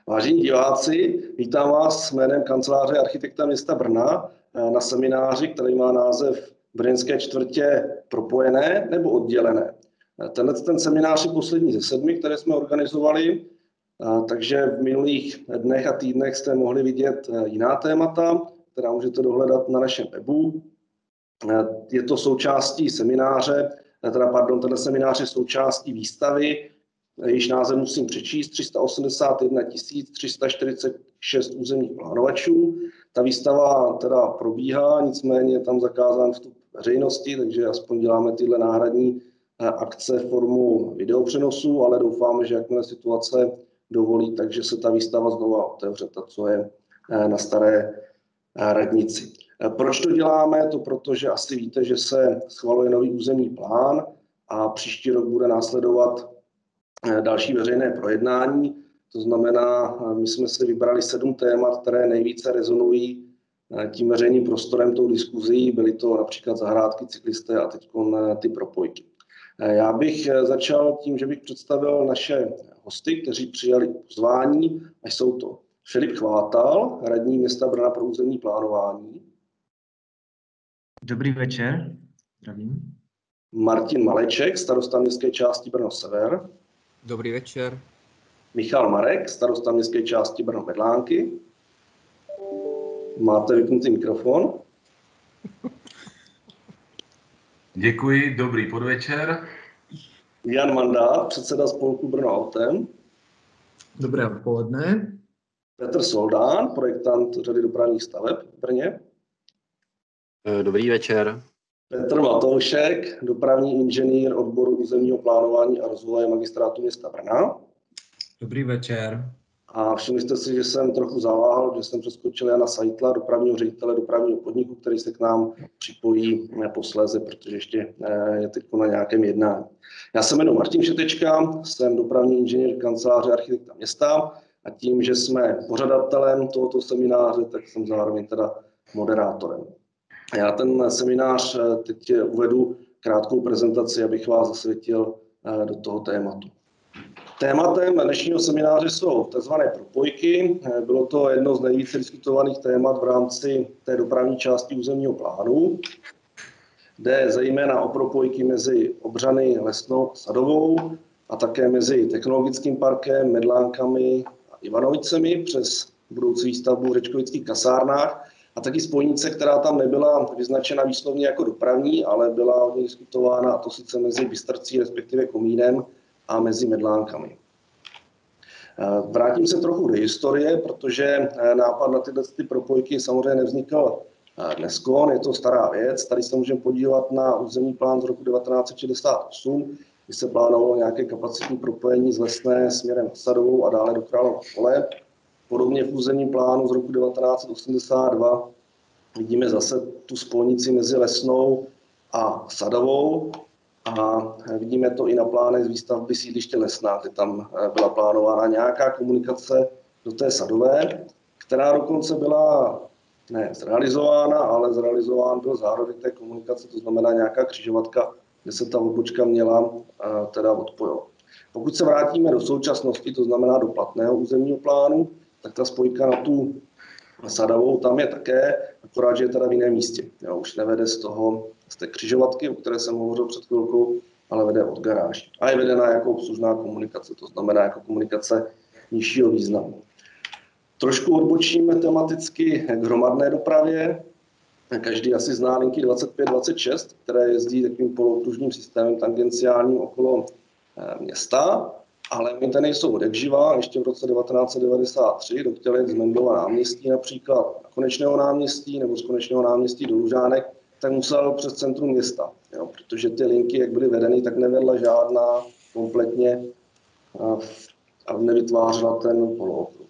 Vážení diváci, vítám vás jménem kanceláře architekta města Brna na semináři, který má název Brněnské čtvrtě propojené nebo oddělené. Ten seminář je poslední ze 7, které jsme organizovali, takže v minulých dnech a týdnech jste mohli vidět jiná témata, která můžete dohledat na našem webu. Je to součástí semináře, ten seminář je součástí výstavy, jejíž název musím přečíst, 381 346 územních plánovačů. Ta výstava teda probíhá, nicméně je tam zakázán vstup veřejnosti, takže aspoň děláme tyhle náhradní akce formou videopřenosu, ale doufáme, že jakmile situace dovolí, takže se ta výstava znovu otevře, ta, co je na Staré radnici. Proč to děláme? To protože asi víte, že se schvaluje nový územní plán a příští rok bude následovat další veřejné projednání. To znamená, my jsme si vybrali 7 témat, které nejvíce rezonují tím veřejným prostorem, tou diskuzí. Byly to například zahrádky, cyklisté a teď ty propojky. Já bych začal tím, že bych představil naše hosty, kteří přijali pozvání, a jsou to Filip Chvátal, radní města Brna pro územní plánování. Dobrý večer, zdravím. Martin Maleček, starosta městské části Brno Sever. Dobrý večer. Michal Marek, starosta městské části Brno Medlánky. Máte vypnutý mikrofon. Děkuji, dobrý podvečer. Jan Mandát, předseda spolku Brno Autem. Dobré odpoledne. Petr Soldán, projektant řady dopravních staveb v Brně. Dobrý večer. Petr Matoušek, dopravní inženýr odboru územního plánování a rozvoje magistrátu města Brna. Dobrý večer. A všimli jste si, že jsem trochu zaváhal, že jsem přeskočil Jana Seitla, dopravního ředitele dopravního podniku, který se k nám připojí posléze, protože ještě je teď na nějakém jednání. Já se jmenuji Martin Šetečka, jsem dopravní inženýr kanceláře architekta města a tím, že jsme pořadatelem tohoto semináře, tak jsem zároveň teda moderátorem. Já ten seminář teď uvedu krátkou prezentaci, abych vás zasvětil do toho tématu. Tématem dnešního semináře jsou tzv. Propojky. Bylo to jedno z nejvíce diskutovaných témat v rámci té dopravní části územního plánu. Jde zejména o propojky mezi Obřany, Lesnou a Sadovou a také mezi Technologickým parkem, Medlánkami a Ivanovicemi přes budoucí výstavbu v řečkovických kasárnách a taky spojnice, která tam nebyla vyznačena výslovně jako dopravní, ale byla hodně diskutována, a to sice mezi Bystrcí, respektive Komínem, a mezi Medlánkami. Vrátím se trochu do historie, protože nápad na tyhle propojky samozřejmě nevznikl dnesko, je to stará věc. Tady se můžeme podívat na územní plán z roku 1968, kdy se plánovalo nějaké kapacitní propojení z Lesné směrem na Sadovou a dále do Králova Pole. Podobně v územním plánu z roku 1982 vidíme zase tu spojnici mezi Lesnou a Sadovou a vidíme to i na plánech z výstavby sídliště Lesná, kde tam byla plánována nějaká komunikace do té Sadové, která dokonce byla ne zrealizována, ale zrealizován byl zárodek té komunikace, to znamená nějaká křižovatka, kde se ta odbočka měla teda odpojovat. Pokud se vrátíme do současnosti, to znamená do platného územního plánu, tak ta spojka na tu Sadovou tam je také, akorát, že je teda v jiném místě. Jo, už nevede z té křižovatky, o které jsem hovořil před chvilkou, ale vede od garáží. A je vedena jako obslužná komunikace, to znamená jako komunikace nižšího významu. Trošku odbočíme tematicky k hromadné dopravě. Každý asi zná linky 25-26, které jezdí takovým polookružním systémem tangenciálním okolo města, ale ty nejsou odjakživa. Ještě v roce 1993 do chtěli z Mendlova náměstí například na Konečného náměstí nebo z Konečného náměstí do Lužánek, tak musel přes centrum města, jo, protože ty linky, jak byly vedeny, tak nevedla žádná kompletně a nevytvářela ten polookruh.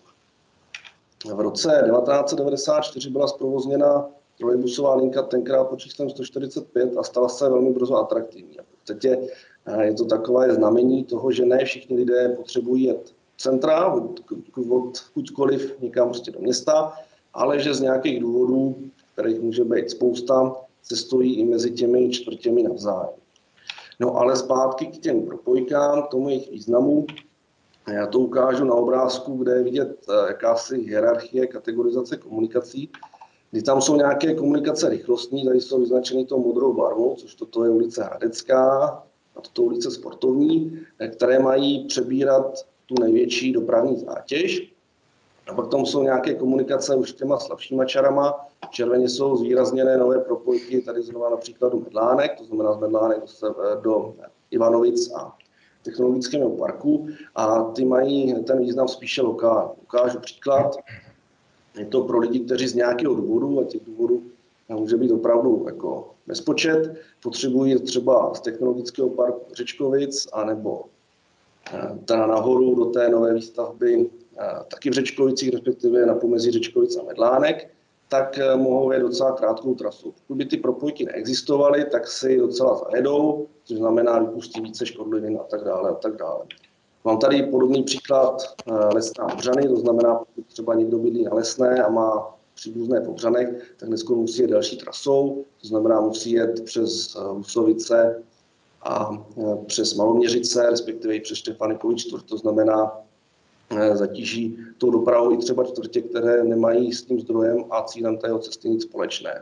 V roce 1994 byla zprovozněna trolejbusová linka tenkrát pod číslem 145 a stala se velmi brzo atraktivní. V podstatě je to takové znamení toho, že ne všichni lidé potřebují jet centra, odkudkoliv někam prostě do města, ale že z nějakých důvodů, kterých může být spousta, cestují i mezi těmi čtvrtěmi navzájem. No ale zpátky k těm propojkám, tomu jejich významu. Já to ukážu na obrázku, kde je vidět jakási hierarchie kategorizace komunikací, kdy tam jsou nějaké komunikace rychlostní, tady jsou vyznačeny tou modrou barvou, což toto je ulice Hradecká a toto ulice Sportovní, které mají přebírat tu největší dopravní zátěž. A pak tam jsou nějaké komunikace už těma slabšíma čarama. V červeně jsou zvýrazněné nové propojky, tady zrovna například do Medlánek, to znamená z Medlánek do Ivanovic a Technologického parku, a ty mají ten význam spíše lokální. Ukážu příklad. Je to pro lidi, kteří z nějakého důvodu, a těch důvodů může být opravdu jako bezpočet, potřebují třeba z Technologického parku Řečkovic, anebo teda nahoru do té nové výstavby taky v Řečkovicích, respektive na pomezí Řečkovic a Medlánek, tak mohou jet docela krátkou trasu. Pokud by ty propojky neexistovaly, tak si docela zajedou, což znamená vypustí více škodlivin a tak dále a tak dále. Mám tady podobný příklad Lesná Pobřany, to znamená, pokud třeba někdo bydlí na Lesné a má příbuzné Pobřanech, tak dneska musí jet další trasou, to znamená, musí jet přes Husovice a přes Maloměřice, respektive i přes Štěpánikovi čtvrt, to znamená, zatíží tou dopravou i třeba čtvrtě, které nemají s tím zdrojem a cílem té cesty nic společného.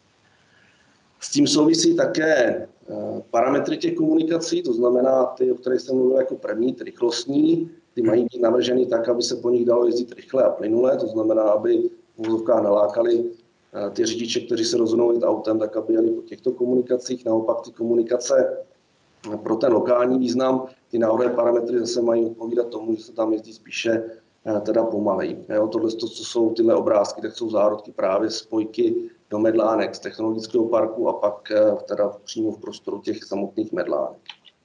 S tím souvisí také parametry těch komunikací, to znamená ty, o kterých jsem mluvil jako první, ty rychlostní, ty mají být navrženy tak, aby se po nich dalo jezdit rychle a plynule, to znamená, aby v uvozovkách nalákali ty řidiče, kteří se rozhodnou jít autem, tak aby jeli po těchto komunikacích. Naopak ty komunikace pro ten lokální význam, ty náhodné parametry zase mají odpovídat tomu, že se tam jezdí spíše teda pomaleji. Tohle, co jsou tyhle obrázky, tak jsou zárodky právě spojky do Medlánek z Technologického parku a pak teda přímo v prostoru těch samotných Medlánek.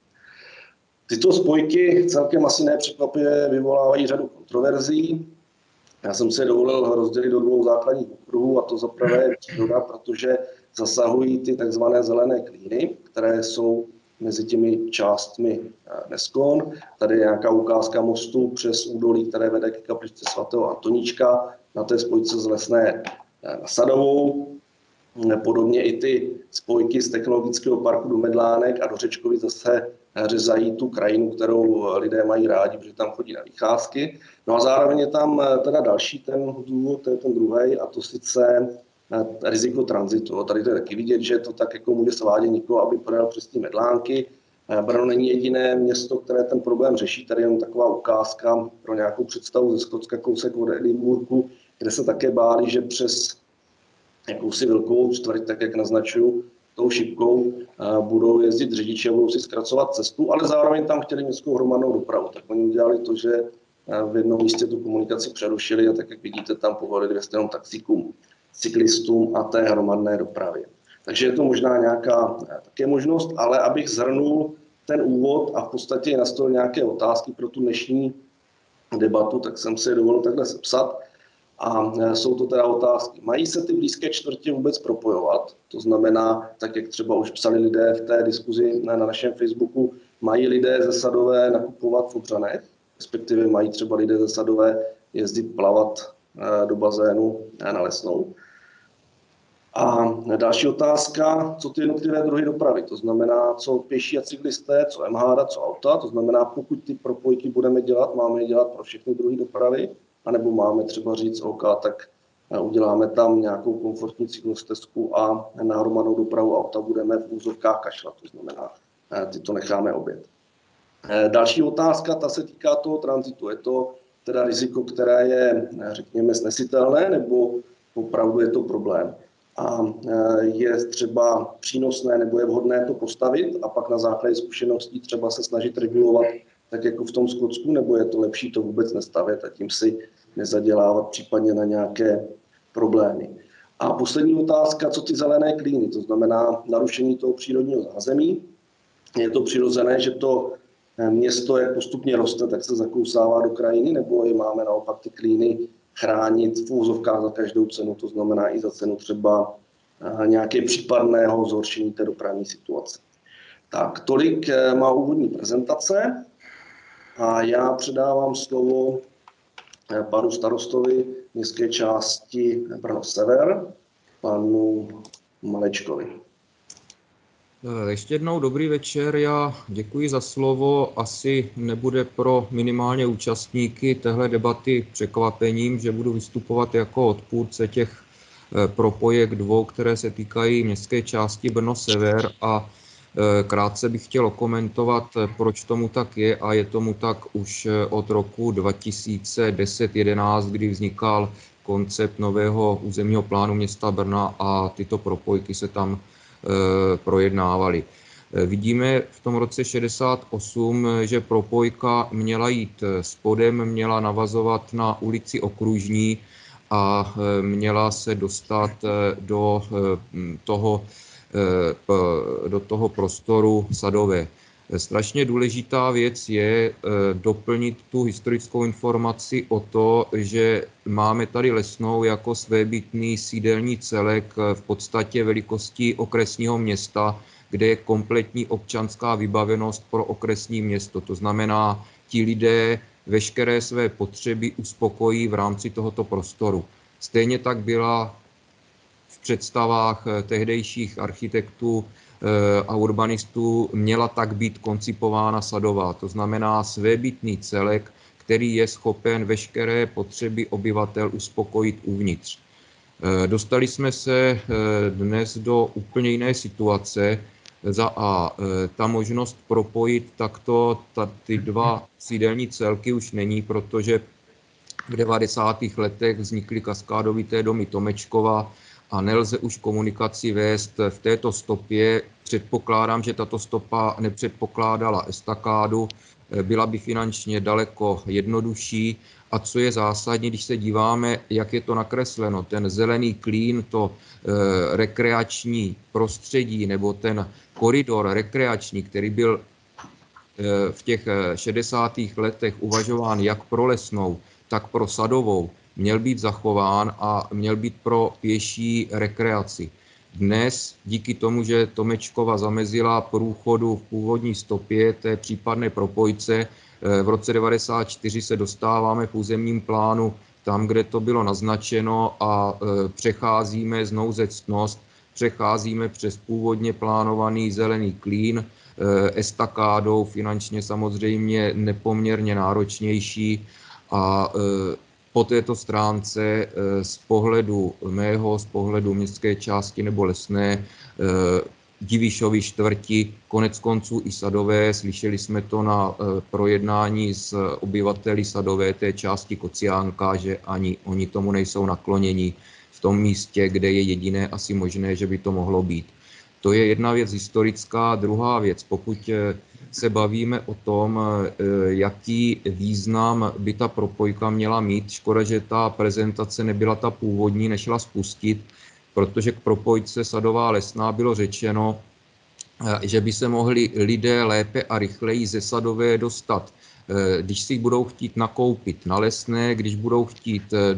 Tyto spojky celkem asi nepřekvapivě vyvolávají řadu kontroverzí. Já jsem se dovolil rozdělit do dvou základních okruhů, a to za prvé je příroda, protože zasahují ty takzvané zelené klíny, které jsou mezi těmi částmi Neskon. Tady je nějaká ukázka mostu přes údolí, které vede k kapličce svatého Antoníčka, na té spojce z Lesné na Sadovou. Podobně i ty spojky z Technologického parku do Medlánek a do Řečkovic zase řezají tu krajinu, kterou lidé mají rádi, protože tam chodí na vycházky. No a zároveň je tam teda další ten důvod, to je ten druhý, a to sice riziko tranzitu. Tady to je taky vidět, že to tak jako může svádět někoho, aby projel přes ty Medlánky. Brno není jediné město, které ten problém řeší. Tady je jen taková ukázka pro nějakou představu ze Skotska, kousek od Edinburghu, kde se také báli, že přes jakousi velkou čtvrť, tak jak naznačuju, tou šipkou budou jezdit řidiči a budou si zkracovat cestu, ale zároveň tam chtěli městskou hromadnou dopravu. Tak oni udělali to, že v jednom místě tu komunikaci přerušili a tak, jak vidíte, tam povolili jenom taxíkům, cyklistům a té hromadné dopravě. Takže je to možná nějaká také možnost, ale abych shrnul ten úvod a v podstatě nastolil nějaké otázky pro tu dnešní debatu, tak jsem si je dovolil takhle sepsat. A jsou to teda otázky. Mají se ty blízké čtvrtě vůbec propojovat? To znamená, tak jak třeba už psali lidé v té diskuzi na našem Facebooku, mají lidé ze Sadové nakupovat v Pobřanech? Respektive mají třeba lidé ze Sadové jezdit plavat do bazénu na Lesnou? A další otázka, co ty jednotlivé druhy dopravy, to znamená, co pěší a cyklisté, co MHD, co auta, to znamená, pokud ty propojky budeme dělat, máme je dělat pro všechny druhy dopravy, anebo máme třeba říct, OK, tak uděláme tam nějakou komfortní cyklostezku a na hromadnou dopravu auta budeme v úzovkách kašlat, to znamená, ty to necháme obět. Další otázka, ta se týká toho tranzitu. Je to teda riziko, které je, řekněme, snesitelné, nebo opravdu je to problém? A je třeba přínosné nebo je vhodné to postavit a pak na základě zkušeností třeba se snažit regulovat tak jako v tom Skotsku, nebo je to lepší to vůbec nestavět a tím si nezadělávat případně na nějaké problémy. A poslední otázka, co ty zelené klíny, to znamená narušení toho přírodního zázemí. Je to přirozené, že to město, jak postupně roste, tak se zakousává do krajiny, nebo je máme naopak ty klíny chránit v úzovkách za každou cenu, to znamená i za cenu třeba nějaké případného zhoršení té dopravní situace. Tak, tolik má úvodní prezentace a já předávám slovo panu starostovi městské části Brno Sever, panu Malečkovi. Ještě jednou dobrý večer, já děkuji za slovo. Asi nebude pro minimálně účastníky téhle debaty překvapením, že budu vystupovat jako odpůrce těch propojek dvou, které se týkají městské části Brno-Sever a krátce bych chtěl okomentovat, proč tomu tak je a je tomu tak už od roku 2010-11, kdy vznikal koncept nového územního plánu města Brna a tyto propojky se tam projednávali. Vidíme v tom roce 68, že propojka měla jít spodem, měla navazovat na ulici Okružní a měla se dostat do toho prostoru Sadové. Strašně důležitá věc je doplnit tu historickou informaci o to, že máme tady Lesnou jako svébytný sídelní celek v podstatě velikosti okresního města, kde je kompletní občanská vybavenost pro okresní město. To znamená, ti lidé veškeré své potřeby uspokojí v rámci tohoto prostoru. Stejně tak byla v představách tehdejších architektů a urbanistů měla tak být koncipována Sadová. To znamená svébytný celek, který je schopen veškeré potřeby obyvatel uspokojit uvnitř. Dostali jsme se dnes do úplně jiné situace. Ta možnost propojit takto ty dva sídelní celky už není, protože v 90. letech vznikly kaskádovité domy Tomečkova a nelze už komunikaci vést v této stopě. Předpokládám, že tato stopa nepředpokládala estakádu, byla by finančně daleko jednodušší. A co je zásadní, když se díváme, jak je to nakresleno, ten zelený klín, to rekreační prostředí nebo ten koridor rekreační, který byl v těch 60. letech uvažován jak pro Lesnou, tak pro Sadovou, měl být zachován a měl být pro pěší rekreaci. Dnes díky tomu, že Tomečkova zamezila průchodu v původní stopě té případné propojce, v roce 1994 se dostáváme v územním plánu tam, kde to bylo naznačeno a přecházíme z nouze ctnost, přecházíme přes původně plánovaný zelený klín, estakádou finančně samozřejmě nepoměrně náročnější a po této stránce z pohledu mého, z pohledu městské části nebo Lesné, Divišovy čtvrti, konec konců i Sadové, slyšeli jsme to na projednání s obyvateli Sadové té části Kociánka, že ani oni tomu nejsou nakloněni v tom místě, kde je jediné asi možné, že by to mohlo být. To je jedna věc historická. Druhá věc, pokud se bavíme o tom, jaký význam by ta propojka měla mít, škoda, že ta prezentace nebyla ta původní, nešla spustit, protože k propojce Sadová Lesná bylo řečeno, že by se mohli lidé lépe a rychleji ze Sadové dostat, když si budou chtít nakoupit na Lesné, když budou chtít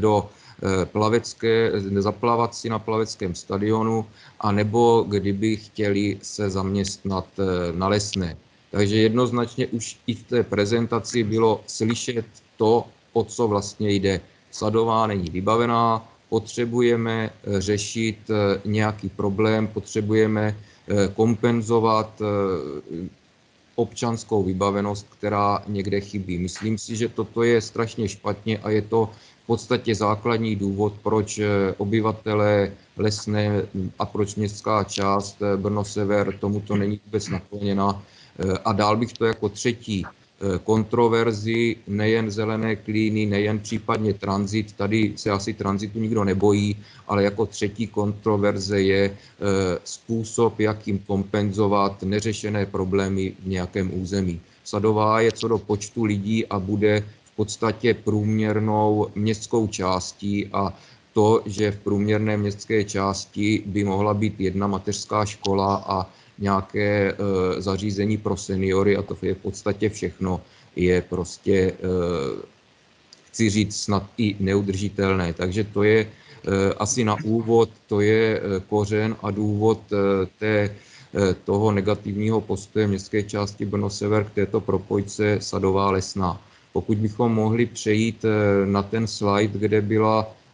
zaplavat si na plaveckém stadionu, anebo kdyby chtěli se zaměstnat na Lesné. Takže jednoznačně už i v té prezentaci bylo slyšet to, o co vlastně jde. Sadová není vybavená, potřebujeme řešit nějaký problém, potřebujeme kompenzovat občanskou vybavenost, která někde chybí. Myslím si, že toto je strašně špatně a je to v podstatě základní důvod, proč obyvatelé Lesné a proč městská část Brno-Sever tomuto není vůbec nakloněna. A dál bych to jako třetí kontroverzi, nejen zelené klíny, nejen případně tranzit, tady se asi tranzitu nikdo nebojí, ale jako třetí kontroverze je způsob, jakým kompenzovat neřešené problémy v nějakém území. Sadová je co do počtu lidí a bude v podstatě průměrnou městskou částí a to, že v průměrné městské části by mohla být jedna mateřská škola a nějaké zařízení pro seniory, a to je v podstatě všechno, je prostě, chci říct, snad i neudržitelné. Takže to je asi na úvod, to je kořen a důvod toho negativního postoje městské části Brno-Sever k této propojce Sadová Lesná. Pokud bychom mohli přejít na ten slide, kde byla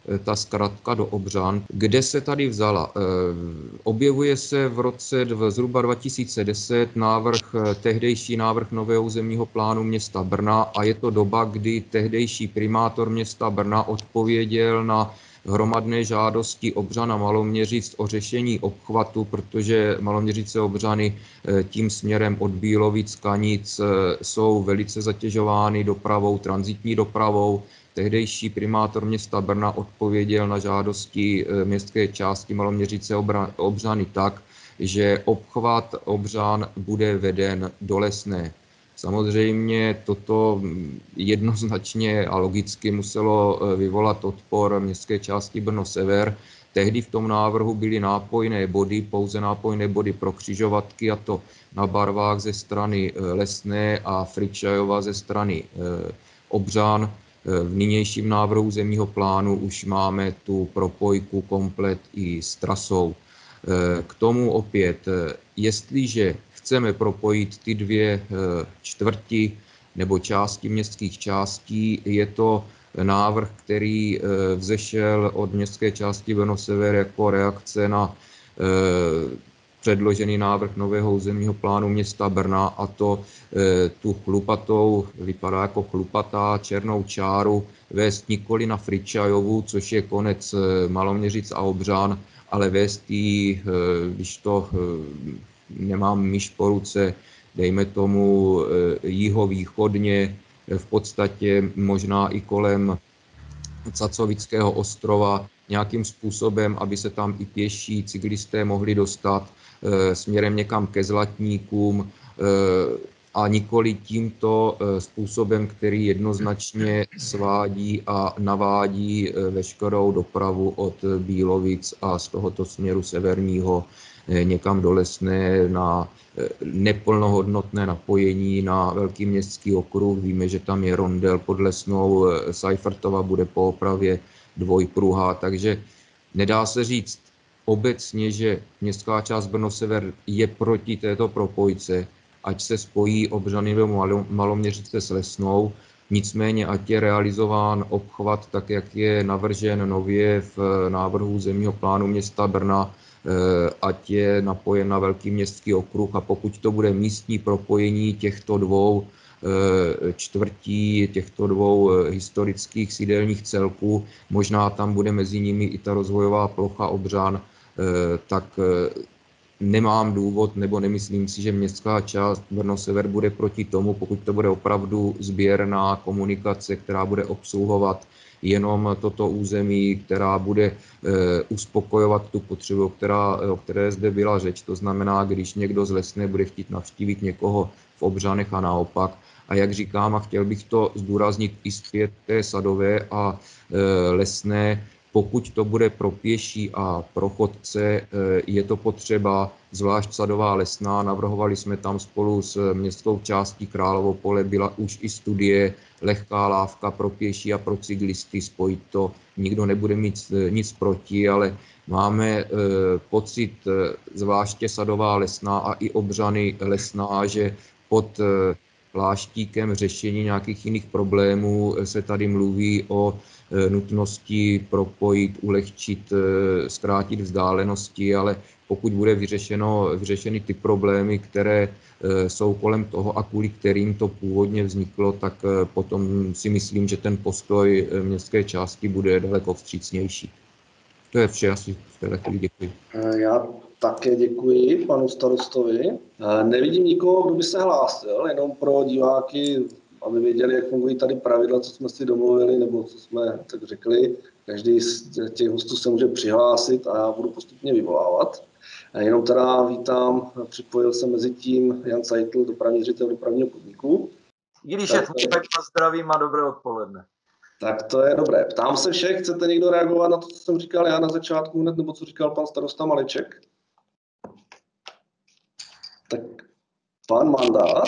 ta zkratka do Obřan. Kde se tady vzala? Objevuje se zhruba 2010 tehdejší návrh nového územního plánu města Brna a je to doba, kdy tehdejší primátor města Brna odpověděl na hromadné žádosti Obřan a Maloměřic o řešení obchvatu, protože Maloměřice Obřany tím směrem od Bílovic, Kanic jsou velice zatěžovány dopravou, tranzitní dopravou. Tehdejší primátor města Brna odpověděl na žádosti městské části Maloměřice Obřany tak, že obchvat Obřan bude veden do Lesné. Samozřejmě toto jednoznačně a logicky muselo vyvolat odpor městské části Brno Sever. Tehdy v tom návrhu byly nápojné body, pouze nápojné body pro křižovatky, a to na barvách ze strany Lesné a Fričajova ze strany Obřan. V nynějším návrhu územního plánu už máme tu propojku komplet i s trasou. K tomu opět, jestliže chceme propojit ty dvě čtvrti nebo části městských částí, je to návrh, který vzešel od městské části Brno Sever jako reakce na předložený návrh nového územního plánu města Brna, a to tu chlupatou, vypadá jako chlupatá černou čáru, vést nikoli na Fričajovu, což je konec Maloměřic a Obřan, ale vést ji, když to nemám myš po ruce, dejme tomu jihovýchodně, v podstatě možná i kolem Cacovického ostrova, nějakým způsobem, aby se tam i pěší cyklisté mohli dostat směrem někam ke Zlatníkům, a nikoli tímto způsobem, který jednoznačně svádí a navádí veškerou dopravu od Bílovic a z tohoto směru severního někam do Lesné na neplnohodnotné napojení na velký městský okruh. Víme, že tam je rondel pod Lesnou, Seifertova bude po opravě dvojpruha, takže nedá se říct obecně, že městská část Brno Sever je proti této propojce, ať se spojí Obřany do Maloměřice s Lesnou, nicméně ať je realizován obchvat tak, jak je navržen nově v návrhu územního plánu města Brna, ať je napojen na velký městský okruh, a pokud to bude místní propojení těchto dvou čtvrtí, těchto dvou historických sídelních celků, možná tam bude mezi nimi i ta rozvojová plocha Obřan, tak nemám důvod, nebo nemyslím si, že městská část Brno Sever bude proti tomu, pokud to bude opravdu sběrná komunikace, která bude obsluhovat jenom toto území, která bude uspokojovat tu potřebu, o které zde byla řeč. To znamená, když někdo z Lesné bude chtít navštívit někoho v Obřanech a naopak. A jak říkám, a chtěl bych to zdůraznit i zpět té Sadové a Lesné, pokud to bude pro pěší a pro chodce, je to potřeba, zvlášť Sadová Lesná. Navrhovali jsme tam spolu s městskou částí Královo Pole, byla už i studie, lehká lávka pro pěší a pro cyklisty, spojit to. Nikdo nebude mít nic proti, ale máme pocit, zvláště Sadová Lesná a i Obřany Lesná, že pod pláštíkem řešení nějakých jiných problémů se tady mluví o nutnosti propojit, ulehčit, zkrátit vzdálenosti, ale pokud bude vyřešeny ty problémy, které jsou kolem toho a kvůli kterým to původně vzniklo, tak potom si myslím, že ten postoj městské části bude daleko vstřícnější. To je vše, asi v této chvíli děkuji. Já také děkuji panu starostovi. Nevidím nikoho, kdo by se hlásil, jenom pro diváky, aby věděli, jak fungují tady pravidla, co jsme si domluvili, nebo co jsme tak řekli. Každý z těch hostů se může přihlásit a já budu postupně vyvolávat. Jenom teda vítám, připojil se mezi tím Jan Seitl, dopravní ředitel dopravního podniku. Když je tak vás zdravím a dobré odpoledne. Tak to je dobré. Ptám se všech, chcete někdo reagovat na to, co jsem říkal já na začátku hned, nebo co říkal pan starosta Maleček? Tak pan Mandát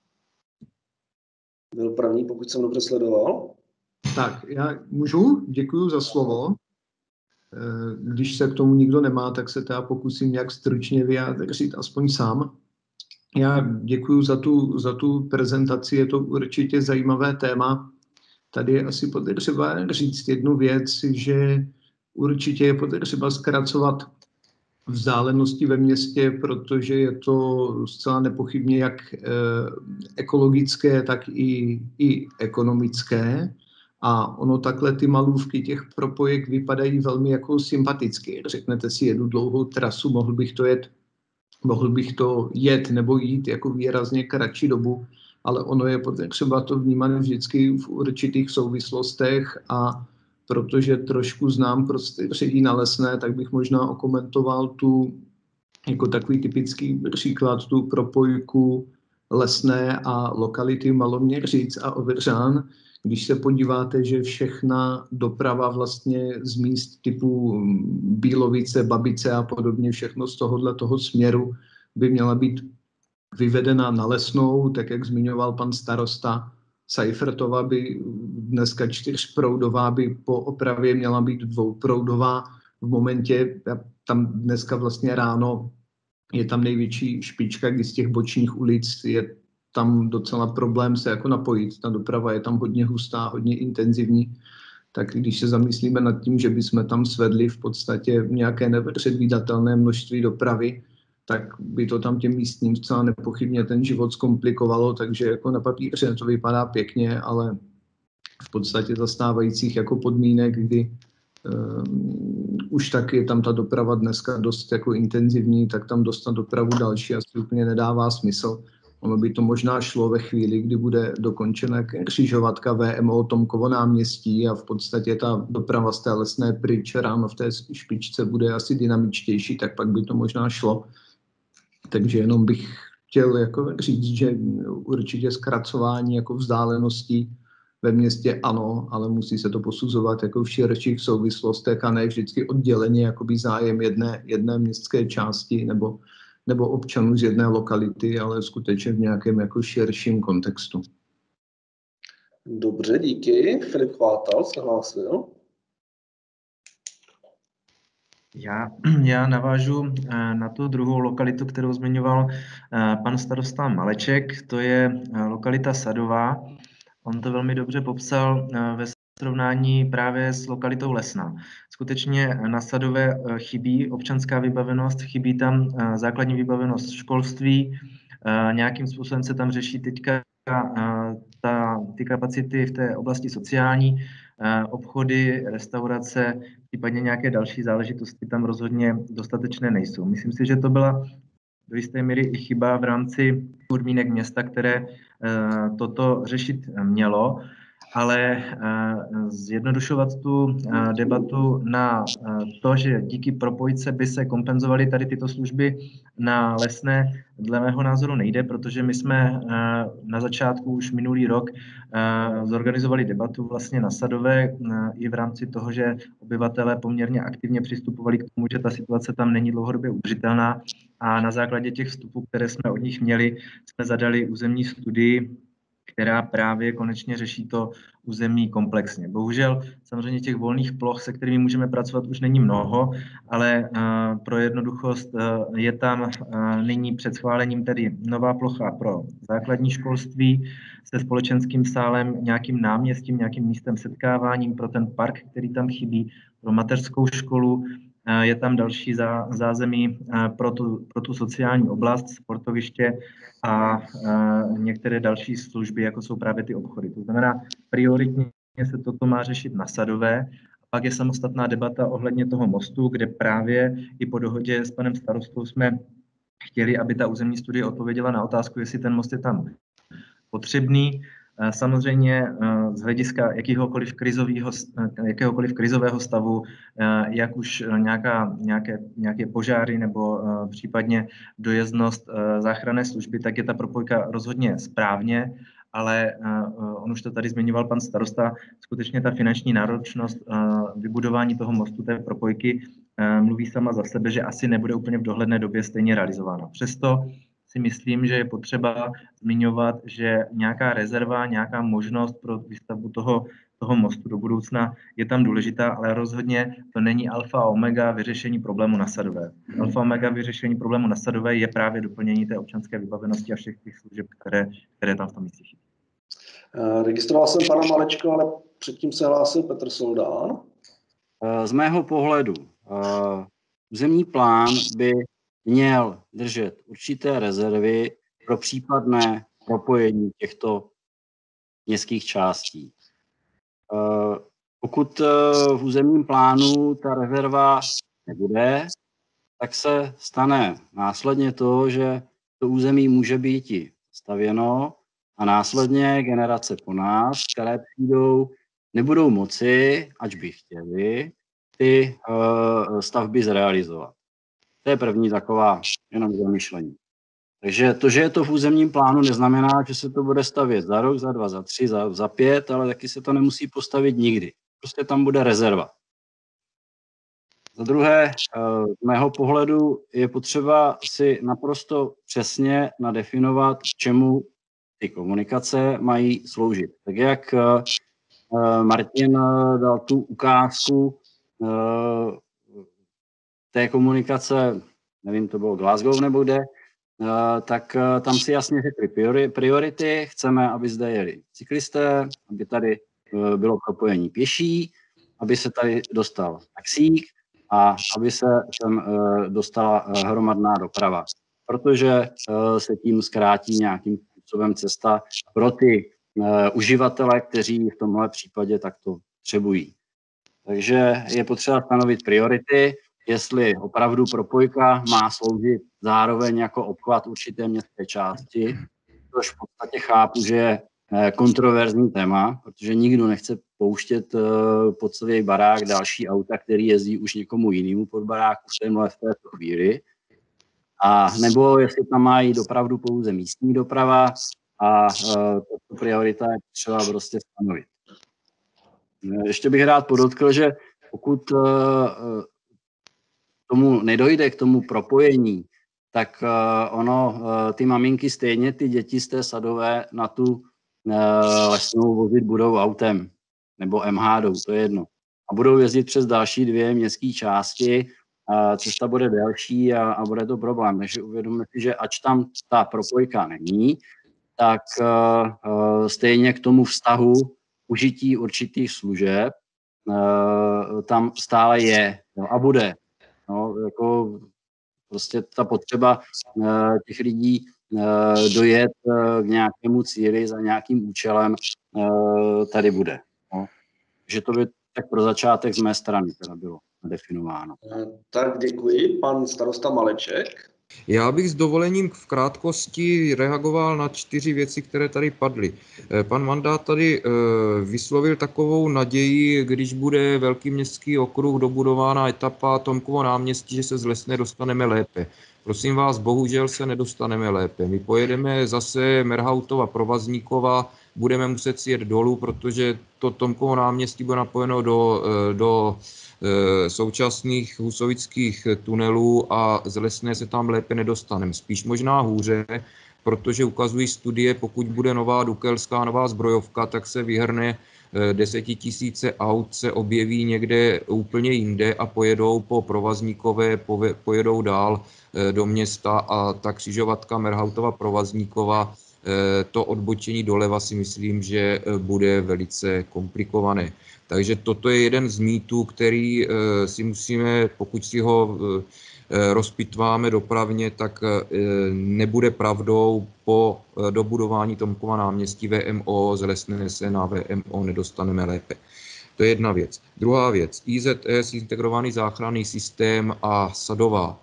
byl první, pokud jsem dobře sledoval. Tak, já můžu? Děkuji za slovo. Když se k tomu nikdo nemá, tak se teda pokusím nějak stručně vyjádřit aspoň sám. Já děkuji za tu prezentaci, je to určitě zajímavé téma. tady je asi potřeba říct jednu věc, že určitě je potřeba zkracovat vzdálenosti ve městě, protože je to zcela nepochybně jak ekologické, tak i ekonomické. A ono takhle ty malůvky těch propojek vypadají velmi jako sympaticky. Řeknete si, jedu dlouhou trasu, mohl bych to jet nebo jít jako výrazně kratší dobu, ale ono je potřeba to vnímat vždycky v určitých souvislostech a protože trošku znám prostředí na Lesné, tak bych možná okomentoval tu, jako takový typický příklad, tu propojku Lesné a lokality Maloměřic a Ovržán. Když se podíváte, že všechna doprava vlastně z míst typu Bílovice, Babice a podobně, všechno z toho směru by měla být vyvedena na Lesnou, tak jak zmiňoval pan starosta, Seifertova by dneska 4proudová by po opravě měla být 2proudová. V momentě, tam dneska vlastně ráno je tam největší špička, kdy z těch bočních ulic je tam docela problém se jako napojit. Ta doprava je tam hodně hustá, hodně intenzivní. Tak když se zamyslíme nad tím, že bychom tam svedli v podstatě nějaké nepředvídatelné množství dopravy, tak by to tam těm místním zcela nepochybně ten život zkomplikovalo, takže jako na papíře to vypadá pěkně, ale v podstatě za stávajících jako podmínek, kdy už tak je tam ta doprava dneska dost jako intenzivní, tak tam dostat dopravu další asi úplně nedává smysl. Ono by to možná šlo ve chvíli, kdy bude dokončena křižovatka VMO Tomkovo náměstí a v podstatě ta doprava z té Lesné pryč ráno v té špičce bude asi dynamičtější, tak pak by to možná šlo. Takže jenom bych chtěl jako říct, že určitě zkracování jako vzdáleností ve městě ano, ale musí se to posuzovat jako v širších souvislostech a ne vždycky odděleně jakoby zájem jedné městské části nebo občanů z jedné lokality, ale skutečně v nějakém jako širším kontextu. Dobře, díky. Filip Chvátal se hlásil. Já navážu na tu druhou lokalitu, kterou zmiňoval pan starosta Maleček, to je lokalita Sadová. On to velmi dobře popsal ve srovnání právě s lokalitou Lesná. Skutečně na Sadové chybí občanská vybavenost, chybí tam základní vybavenost školství, nějakým způsobem se tam řeší teďka ty kapacity v té oblasti sociální, obchody, restaurace, případně nějaké další záležitosti tam rozhodně dostatečné nejsou. Myslím si, že to byla do jisté míry i chyba v rámci podmínek města, které toto řešit mělo, ale zjednodušovat tu debatu na to, že díky propojce by se kompenzovaly tady tyto služby na Lesné, dle mého názoru nejde, protože my jsme na začátku už minulý rok zorganizovali debatu vlastně na Sadové i v rámci toho, že obyvatelé poměrně aktivně přistupovali k tomu, že ta situace tam není dlouhodobě udržitelná a na základě těch vstupů, které jsme od nich měli, jsme zadali územní studii, která právě konečně řeší to území komplexně. Bohužel samozřejmě těch volných ploch, se kterými můžeme pracovat, už není mnoho, ale pro jednoduchost je tam nyní před schválením tedy nová plocha pro základní školství se společenským sálem, nějakým náměstím, nějakým místem setkáváním pro ten park, který tam chybí, pro mateřskou školu. Je tam další zázemí pro tu sociální oblast, sportoviště a některé další služby, jako jsou právě ty obchody. To znamená, prioritně se toto má řešit na Sadové. Pak je samostatná debata ohledně toho mostu, kde právě i po dohodě s panem starostou jsme chtěli, aby ta územní studie odpověděla na otázku, jestli ten most je tam potřebný. Samozřejmě z hlediska jakéhokoliv krizového stavu, jak už nějaké požáry nebo případně dojezdnost záchranné služby, tak je ta propojka rozhodně správně, ale on už to tady zmiňoval pan starosta, skutečně ta finanční náročnost vybudování toho mostu, té propojky, mluví sama za sebe, že asi nebude úplně v dohledné době stejně realizována. Přesto si myslím, že je potřeba zmiňovat, že nějaká rezerva, nějaká možnost pro výstavbu toho mostu do budoucna je tam důležitá, ale rozhodně to není alfa a omega vyřešení problému na Sadové. Alfa a omega vyřešení problému na Sadové je právě doplnění té občanské vybavenosti a všech těch služeb, které tam v tom místě chybí. Registroval jsem pana Malečka, ale předtím se hlásil Petr Soldán. Z mého pohledu územní plán by měl držet určité rezervy pro případné propojení těchto městských částí. Pokud v územním plánu ta rezerva nebude, tak se stane následně to, že to území může být i stavěno a následně generace po nás, které přijdou, nebudou moci, ač by chtěli, ty stavby zrealizovat. To je první taková jenom zamyšlení. Takže to, že je to v územním plánu, neznamená, že se to bude stavět za rok, za 2, za 3, za 5, ale taky se to nemusí postavit nikdy. Prostě tam bude rezerva. Za druhé, z mého pohledu je potřeba si naprosto přesně nadefinovat, k čemu ty komunikace mají sloužit. Tak jak Martin dal tu ukázku té komunikace, nevím, to bylo Glasgow nebo kde, tak tam si jasně řekli priority. Chceme, aby zde jeli cyklisté, aby tady bylo propojení pěší, aby se tady dostal taxík a aby se sem dostala hromadná doprava. Protože se tím zkrátí nějakým způsobem cesta pro ty uživatele, kteří v tomhle případě takto potřebují. Takže je potřeba stanovit priority, jestli opravdu propojka má sloužit zároveň jako obchvat určité městské části, což v podstatě chápu, že je kontroverzní téma, protože nikdo nechce pouštět pod celý barák další auta, který jezdí už někomu jinému pod baráku v této chvíli. A nebo jestli tam má jít opravdu pouze místní doprava a tato priorita je třeba prostě stanovit. Ještě bych rád podotkl, že pokud tomu nedojde k tomu propojení, tak ty maminky stejně ty děti z té Sadové na tu lesnou vozit budou autem nebo MHDou, to je jedno. A budou jezdit přes další 2 městské části, cesta bude delší a bude to problém. Takže uvědomme si, že ač tam ta propojka není, tak stejně k tomu vztahu užití určitých služeb tam stále je a bude. No, jako prostě ta potřeba těch lidí dojet k nějakému cíli za nějakým účelem tady bude. No. Že to by tak pro začátek z mé strany teda bylo definováno. Tak děkuji. Pan starosta Maleček. Já bych s dovolením v krátkosti reagoval na 4 věci, které tady padly. Pan Mandát tady vyslovil takovou naději, když bude velký městský okruh, dobudována etapa Tomkovo náměstí, že se z Lesné dostaneme lépe. Prosím vás, bohužel se nedostaneme lépe. My pojedeme zase Merhautova, Provazníkova, budeme muset si jet dolů, protože to Tomkovo náměstí bude napojeno do současných husovických tunelů a z Lesné se tam lépe nedostaneme. Spíš možná hůře, protože ukazují studie, pokud bude nová Dukelská, nová zbrojovka, tak se vyhrne 10 000 aut, se objeví někde úplně jinde a pojedou po Provazníkové, pojedou dál do města a ta křižovatka Merhautova Provazníkova, to odbočení doleva si myslím, že bude velice komplikované. Takže toto je jeden z mýtů, který si musíme, pokud si ho rozpitváme dopravně, tak nebude pravdou. Po dobudování Tomkova náměstí VMO z Lesné se na VMO nedostaneme lépe. To je jedna věc. Druhá věc, IZS, integrovaný záchranný systém a Sadová.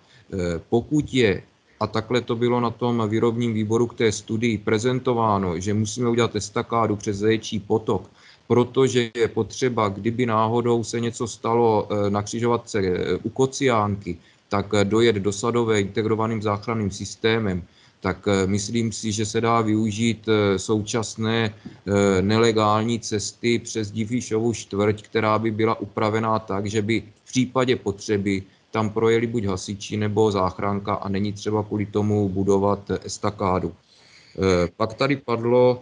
Pokud je, a takhle to bylo na tom výrobním výboru k té studii prezentováno, že musíme udělat estakádu přes Zaječí potok, protože je potřeba, kdyby náhodou se něco stalo na křižovatce u Kociánky, tak dojet do Sadové integrovaným záchranným systémem, tak myslím si, že se dá využít současné nelegální cesty přes Divíšovu čtvrť, která by byla upravená tak, že by v případě potřeby tam projeli buď hasiči nebo záchranka a není třeba kvůli tomu budovat estakádu. Pak tady padlo,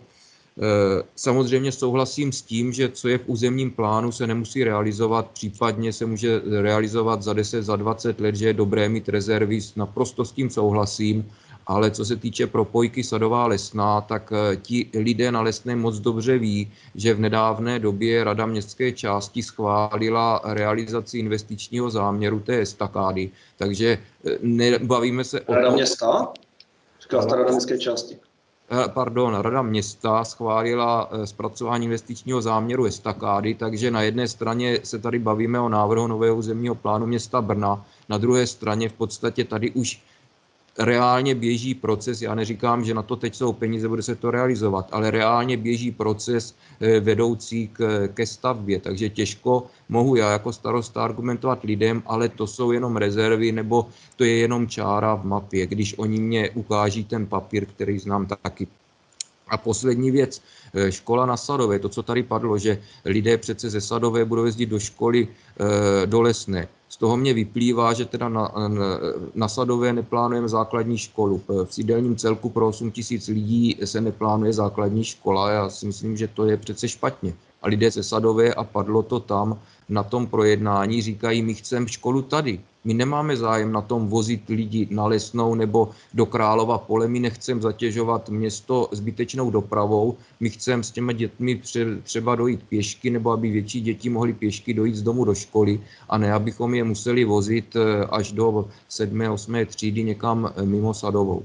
samozřejmě souhlasím s tím, že co je v územním plánu se nemusí realizovat, případně se může realizovat za 10, za 20 let, že je dobré mít rezervy, naprosto s tím souhlasím, Ale co se týče propojky Sadová Lesná, tak ti lidé na Lesném moc dobře ví, že v nedávné době Rada městské části schválila realizaci investičního záměru té estakády. Takže nebavíme se o Rada tom... města? Říkala jste Rada městské části. Rada města schválila zpracování investičního záměru estakády, takže na jedné straně se tady bavíme o návrhu nového územního plánu města Brna, na druhé straně v podstatě tady už reálně běží proces, já neříkám, že na to teď jsou peníze, bude se to realizovat, ale reálně běží proces vedoucí ke stavbě, takže těžko mohu já jako starosta argumentovat lidem, ale to jsou jenom rezervy, nebo to je jenom čára v mapě, když oni mě ukáží ten papír, který znám taky. A poslední věc, škola na Sadové, to, co tady padlo, že lidé přece ze Sadové budou jezdit do školy do Lesné. Z toho mě vyplývá, že teda na Sadové neplánujeme základní školu. V sídelním celku pro 8 000 lidí se neplánuje základní škola. Já si myslím, že to je přece špatně. A lidé ze Sadové, a padlo to tam na tom projednání, říkají, my chceme školu tady. My nemáme zájem na tom vozit lidi na Lesnou nebo do Králova Pole, my nechceme zatěžovat město zbytečnou dopravou, my chceme s těmi dětmi třeba dojít pěšky, nebo aby větší děti mohly pěšky dojít z domu do školy, a ne abychom je museli vozit až do 7. 8. třídy někam mimo Sadovou.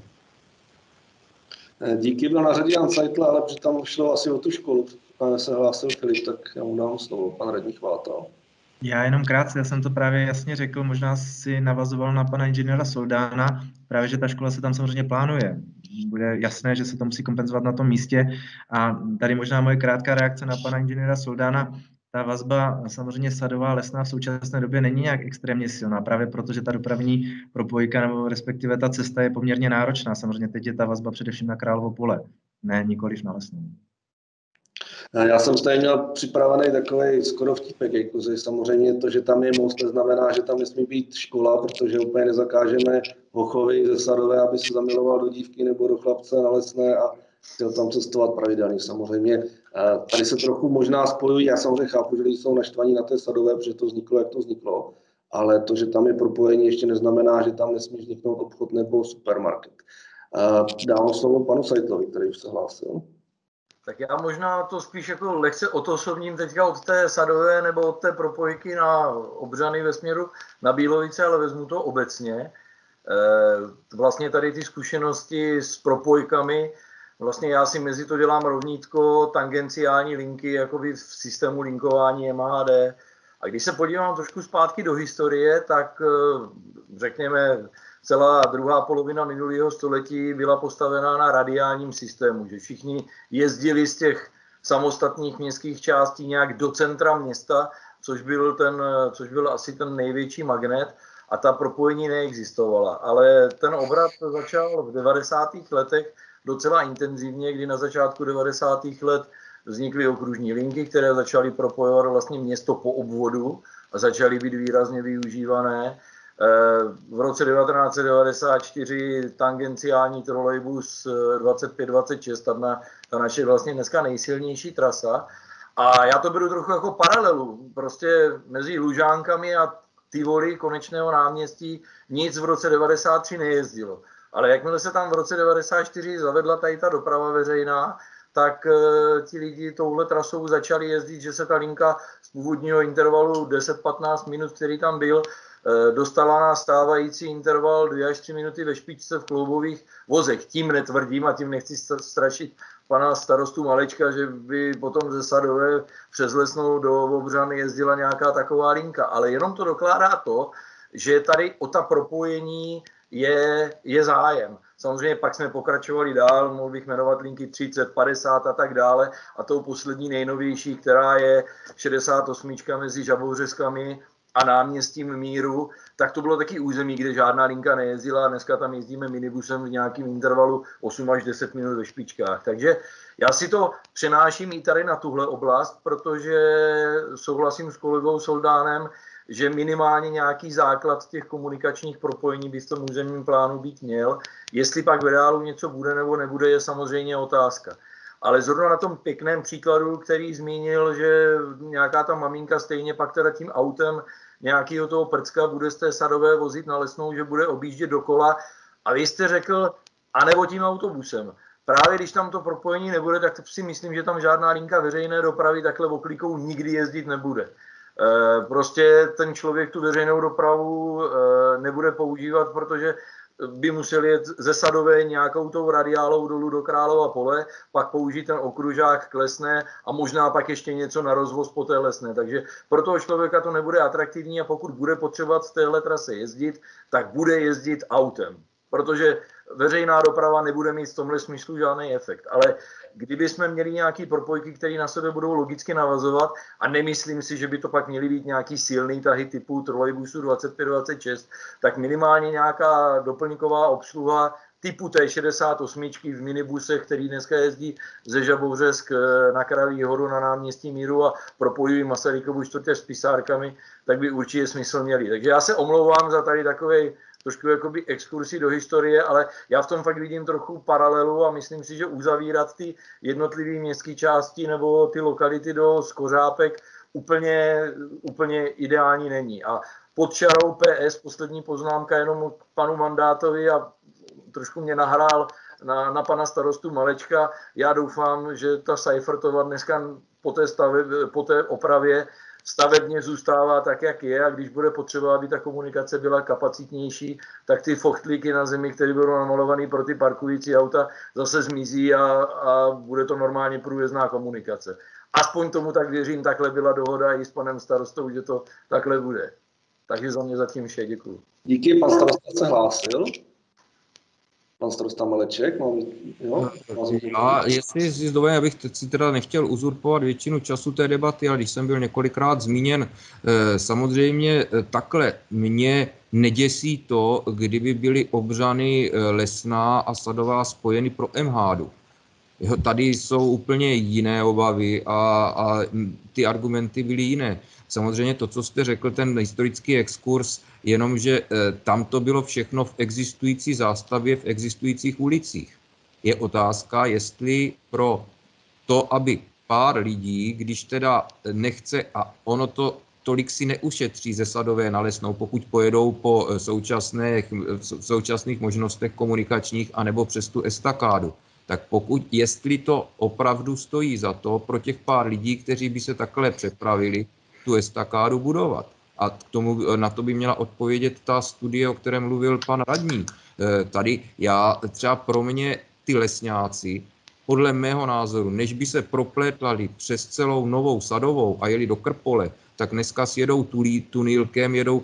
Díky, byl na řadě Jan Seitl, ale přitom šlo asi o tu školu. Pane se hlásil Filip, tak já mu dám slovo, pan radní Chvátal. Já jenom krátce, já jsem to právě jasně řekl, možná si navazoval na pana inženýra Soldána, právě že ta škola se tam samozřejmě plánuje. Bude jasné, že se to musí kompenzovat na tom místě. A tady možná moje krátká reakce na pana inženýra Soldána. Ta vazba samozřejmě Sadová Lesná v současné době není nějak extrémně silná, právě protože ta dopravní propojka nebo respektive ta cesta je poměrně náročná. Samozřejmě teď je ta vazba především na Královo Pole, ne nikoliv na Lesnou. Já jsem tady měl připravený takový skoro vtípek, jakože samozřejmě to, že tam je most, neznamená, že tam nesmí být škola, protože úplně nezakážeme Hochovi ze Sadové, aby se zamiloval do dívky nebo do chlapce na Lesné a chtěl tam cestovat pravidelně. Samozřejmě tady se trochu možná spojují, já samozřejmě chápu, že lidi jsou naštvaní na té Sadové, protože to vzniklo, jak to vzniklo, ale to, že tam je propojení, ještě neznamená, že tam nesmí vzniknout obchod nebo supermarket. Dávám slovo panu Seitlovi, který už se hlásil. Tak já možná to spíš jako lehce odosobním teďka od té Sadové nebo od té propojky na Obřany ve směru na Bílovice, ale vezmu to obecně. Vlastně tady ty zkušenosti s propojkami, vlastně já si mezi to dělám rovnítko tangenciální linky jako v systému linkování MHD. A když se podívám trošku zpátky do historie, tak řekněme, celá druhá polovina minulého století byla postavená na radiálním systému, že všichni jezdili z těch samostatných městských částí nějak do centra města, což byl asi ten největší magnet, a ta propojení neexistovala. Ale ten obrat začal v 90. letech docela intenzivně, kdy na začátku 90. let vznikly okružní linky, které začaly propojovat vlastně město po obvodu a začaly být výrazně využívané. V roce 1994 tangenciální trolejbus 2526, ta naše vlastně dneska nejsilnější trasa. A já to beru trochu jako paralelu. Prostě mezi Lužánkami a Tivoli Konečného náměstí nic v roce 93 nejezdilo. Ale jakmile se tam v roce 94 zavedla tady ta doprava veřejná, tak ti lidi touhle trasou začali jezdit, že se ta linka z původního intervalu 10-15 minut, který tam byl, dostala na stávající interval 2 až 3 minuty ve špičce v kloubových vozech. Tím netvrdím a tím nechci strašit pana starostu Malečka, že by potom ze Sadové přes Lesnou do Obřan jezdila nějaká taková linka. Ale jenom to dokládá to, že tady o ta propojení je zájem. Samozřejmě pak jsme pokračovali dál, mohl bych jmenovat linky 30, 50 a tak dále. A tou poslední nejnovější, která je 68 mezi Žabouřeskami a náměstím Míru, tak to bylo taky území, kde žádná linka nejezdila. Dneska tam jezdíme minibusem v nějakém intervalu 8 až 10 minut ve špičkách. Takže já si to přenáším i tady na tuhle oblast, protože souhlasím s kolegou Soldánem, že minimálně nějaký základ těch komunikačních propojení by v tom územním plánu být měl. Jestli pak v reálu něco bude nebo nebude, je samozřejmě otázka. Ale zrovna na tom pěkném příkladu, který zmínil, že nějaká ta maminka stejně pak teda tím autem nějakého toho prcka bude z té Sadové vozit na Lesnou, že bude objíždět dokola. A vy jste řekl, anebo tím autobusem. Právě když tam to propojení nebude, tak si myslím, že tam žádná linka veřejné dopravy takhle oklíkou nikdy jezdit nebude. Prostě ten člověk tu veřejnou dopravu nebude používat, protože by musel jet ze Sadové nějakou tou radiálou dolů do Králova Pole, pak použít ten okružák k Lesné a možná pak ještě něco na rozvoz po té Lesné. Takže pro toho člověka to nebude atraktivní a pokud bude potřebovat v téhle trase jezdit, tak bude jezdit autem. Protože veřejná doprava nebude mít v tomhle smyslu žádný efekt. Ale kdyby jsme měli nějaké propojky, které na sebe budou logicky navazovat, a nemyslím si, že by to pak měly být nějaký silný tahy typu trolejbusu 25-26, tak minimálně nějaká doplňková obsluha typu T68 v minibusech, který dneska jezdí ze Žabovřesk na Kraví horu na náměstí Míru a propojují Masarykovu čtvrtě s Pisárkami, tak by určitě smysl měli. Takže já se omlouvám za tady takovej trošku jakoby exkurzi do historie, ale já v tom fakt vidím trochu paralelu a myslím si, že uzavírat ty jednotlivé městské části nebo ty lokality do skořápek úplně ideální není. A pod čarou PS, poslední poznámka jenom k panu Mandátovi a trošku mě nahrál na pana starostu Malečka. Já doufám, že ta Seifertova dneska po té opravě stavebně zůstává tak, jak je, a když bude potřeba, aby ta komunikace byla kapacitnější, tak ty fochtlíky na zemi, které budou namalované pro ty parkující auta, zase zmizí a bude to normálně průjezdná komunikace. Aspoň tomu tak věřím, takhle byla dohoda i s panem starostou, že to takhle bude. Takže za mě zatím vše, děkuji. Díky, pan starosta se hlásil. Pan starosta Maleček, A jestli si dovolím, abych si teda nechtěl uzurpovat většinu času té debaty, ale když jsem byl několikrát zmíněn, samozřejmě takhle mě neděsí to, kdyby byly Obřany, Lesná a Sadová spojeny pro MHD. Tady jsou úplně jiné obavy a ty argumenty byly jiné. Samozřejmě to, co jste řekl, ten historický exkurs, jenomže tam to bylo všechno v existující zástavě, v existujících ulicích. Je otázka, jestli pro to, aby pár lidí, když teda nechce, a ono to tolik si neušetří ze Sadové na Lesnou, pokud pojedou po současných možnostech komunikačních anebo přes tu estakádu, tak jestli to opravdu stojí za to pro těch pár lidí, kteří by se takhle přepravili, tu estakádu budovat. A na to by měla odpovědět ta studie, o které mluvil pan radní. Tady třeba pro mě ty lesňáci, podle mého názoru, než by se proplétlali přes celou Novou Sadovou a jeli do Krpole, tak dneska sjedou tunýlkem, jedou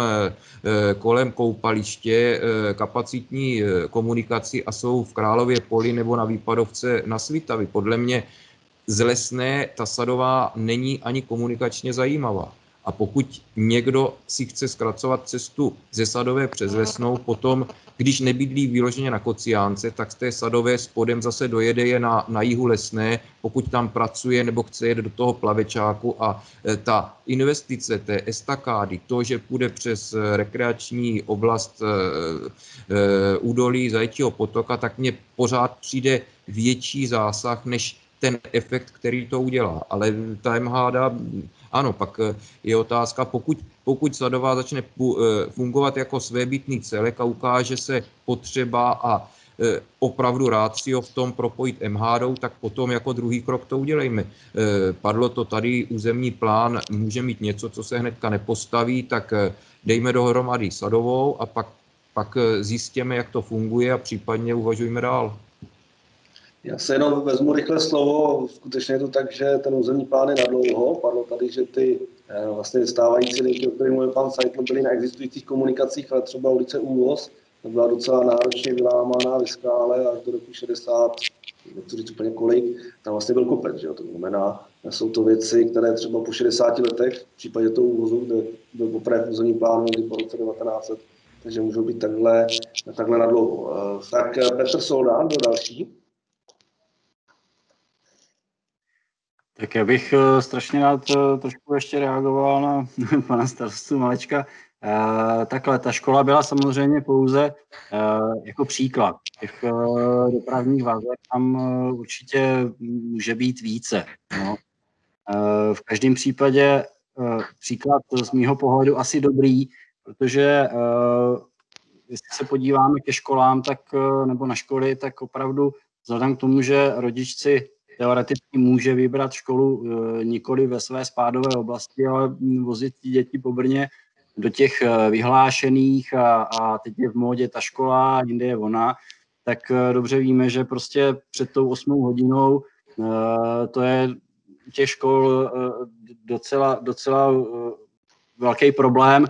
kolem koupaliště, kapacitní komunikaci a jsou v Králově Poli nebo na Výpadovce na Svitavi. Podle mě z Lesné ta Sadová není ani komunikačně zajímavá. A pokud někdo si chce zkracovat cestu ze Sadové přes Lesnou, potom, když nebydlí vyloženě na Kociánce, tak z té Sadové spodem zase dojede je na jihu Lesné, pokud tam pracuje nebo chce jet do toho Plavečáku a ta investice té estakády, to, že půjde přes rekreační oblast údolí Zajetího potoka, tak mně pořád přijde větší zásah, než ten efekt, který to udělá. Ale ta MHD, ano, pak je otázka, pokud Sadová začne fungovat jako svébytný celek a ukáže se potřeba a opravdu rácio v tom propojit MHDou, tak potom jako druhý krok to udělejme. Padlo to tady, územní plán může mít něco, co se hnedka nepostaví, tak dejme dohromady Sadovou a pak zjistěme, jak to funguje a případně uvažujme dál. Já se jenom vezmu rychle slovo. Skutečně je to tak, že ten územní plán je nadlouho. Padlo tady, že ty vlastně stávající linky, o kterých mluvil pan Seitl, byly na existujících komunikacích, ale třeba ulice Úvoz, ta byla docela náročně vylámaná ve skále až do roku 60, nechci říct úplně kolik, tam vlastně byl kopec, že jo? To znamená, jsou to věci, které třeba po 60 letech, v případě toho Úvozu, kde byl poprvé v územním plánu po roce 1900, takže můžou být takhle nadlouho. Tak Petr Soldán byl další. Tak já bych strašně rád trošku ještě reagoval na pana starostu Malečka. Takhle, ta škola byla samozřejmě pouze jako příklad. Těch dopravních vazeb tam určitě může být více. No. V každém případě příklad z mýho pohledu asi dobrý, protože jestli se podíváme ke školám, tak, nebo na školy, tak opravdu vzhledem k tomu, že rodič si teoreticky může vybrat školu nikoli ve své spádové oblasti, ale vozit děti po Brně do těch vyhlášených a teď je v módě ta škola, jinde je ona, tak dobře víme, že prostě před tou 8 hodinou to je těch škol docela velký problém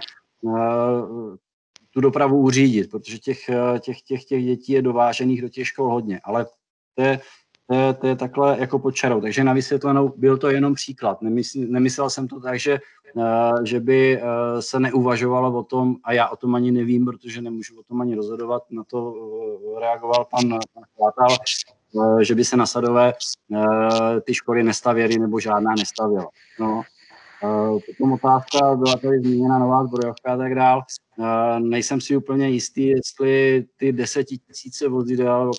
tu dopravu uřídit, protože těch dětí je dovážených do těch škol hodně, ale to je takhle jako pod čarou. Takže na vysvětlenou byl to jenom příklad. Nemyslel jsem to tak, že by se neuvažovalo o tom, a já o tom ani nevím, protože nemůžu o tom ani rozhodovat, na to reagoval pan Chvátal, že by se na Sadové ty školy nestavěly nebo žádná nestavěla. No. Potom otázka byla tady zmíněna nová zbrojovka a tak dál. Nejsem si úplně jistý, jestli ty 10 000 vozidel,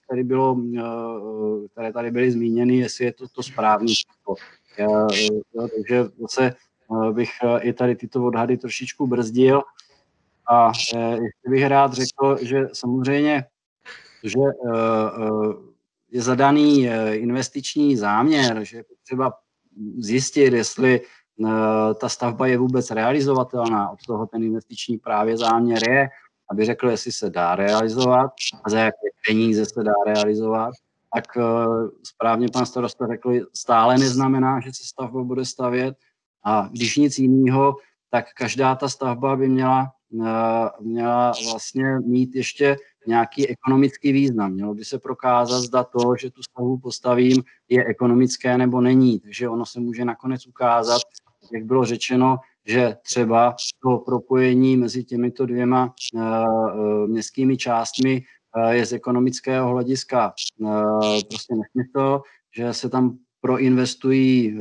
které tady byly zmíněny, jestli je to správný. Takže zase bych i tady tyto odhady trošičku brzdil. A ještě bych rád řekl, že samozřejmě, že je zadaný investiční záměr, že je potřeba zjistit, jestli ta stavba je vůbec realizovatelná, od toho ten investiční právě záměr je, aby řekl, jestli se dá realizovat a za jaké peníze se dá realizovat, tak správně pan starosta řekl, stále neznamená, že se stavba bude stavět a když nic jiného, tak každá ta stavba by měla vlastně mít ještě nějaký ekonomický význam. Mělo by se prokázat, zda to, že tu stavbu postavím, je ekonomické nebo není. Takže ono se může nakonec ukázat, jak bylo řečeno, že třeba to propojení mezi těmito dvěma městskými částmi je z ekonomického hlediska prostě nesmysl, že se tam proinvestují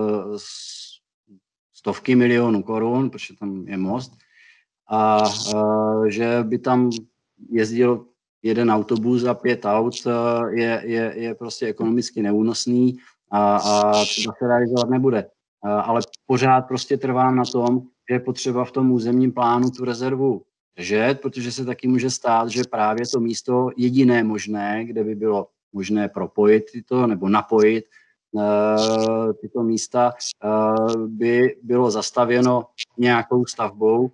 stovky milionů korun, protože tam je most, a že by tam jezdil jeden autobus a 5 aut, je prostě ekonomicky neúnosný a to se realizovat nebude. Ale pořád prostě trvám na tom, že je potřeba v tom územním plánu tu rezervu držet, protože se taky může stát, že právě to místo jediné možné, kde by bylo možné propojit tyto nebo napojit tyto místa, by bylo zastavěno nějakou stavbou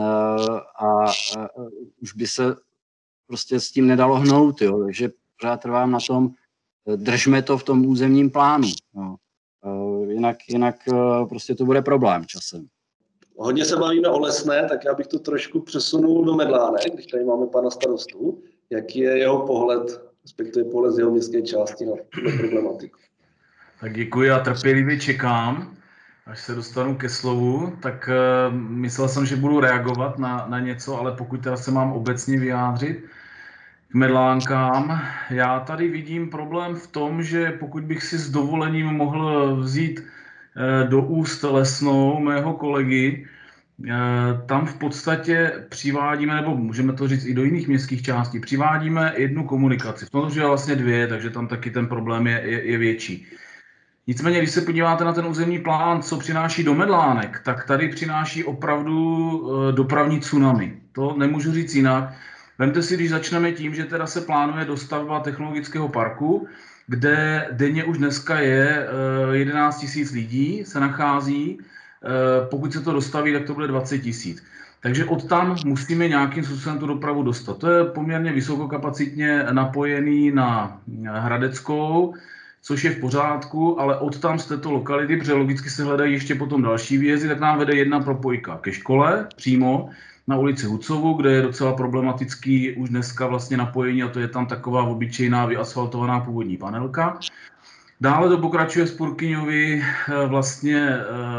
a už by se prostě s tím nedalo hnout, jo. Takže pořád trvám na tom, držme to v tom územním plánu. Jo. Jinak prostě to bude problém časem. Hodně se bavíme o Lesné, tak já bych to trošku přesunul do Medlánek, když tady máme pana starostu. Jaký je jeho pohled, respektive pohled z jeho městské části na tuto problematiku? Tak děkuji a trpělivě čekám, až se dostanu ke slovu. Tak myslel jsem, že budu reagovat na něco, ale pokud teda se mám obecně vyjádřit k Medlánkám, já tady vidím problém v tom, že pokud bych si s dovolením mohl vzít do úst Lesnou, mého kolegy, tam v podstatě přivádíme, nebo můžeme to říct i do jiných městských částí, přivádíme jednu komunikaci. V tom je vlastně 2, takže tam taky ten problém je větší. Nicméně, když se podíváte na ten územní plán, co přináší do Medlánek, tak tady přináší opravdu dopravní tsunami. To nemůžu říct jinak. Vemte si, když začneme tím, že teda se plánuje dostavba technologického parku, kde denně už dneska je 11 000 lidí, se nachází. Pokud se to dostaví, tak to bude 20 000. Takže odtam musíme nějakým způsobem tu dopravu dostat. To je poměrně vysokokapacitně napojený na Hradeckou, což je v pořádku, ale odtam z této lokality, protože logicky se hledají ještě potom další výjezdy, tak nám vede jedna propojka ke škole přímo na ulici Hucovu, kde je docela problematický už dneska vlastně napojení a to je tam taková obyčejná vyasfaltovaná původní panelka. Dále to pokračuje z Purkyňovy vlastně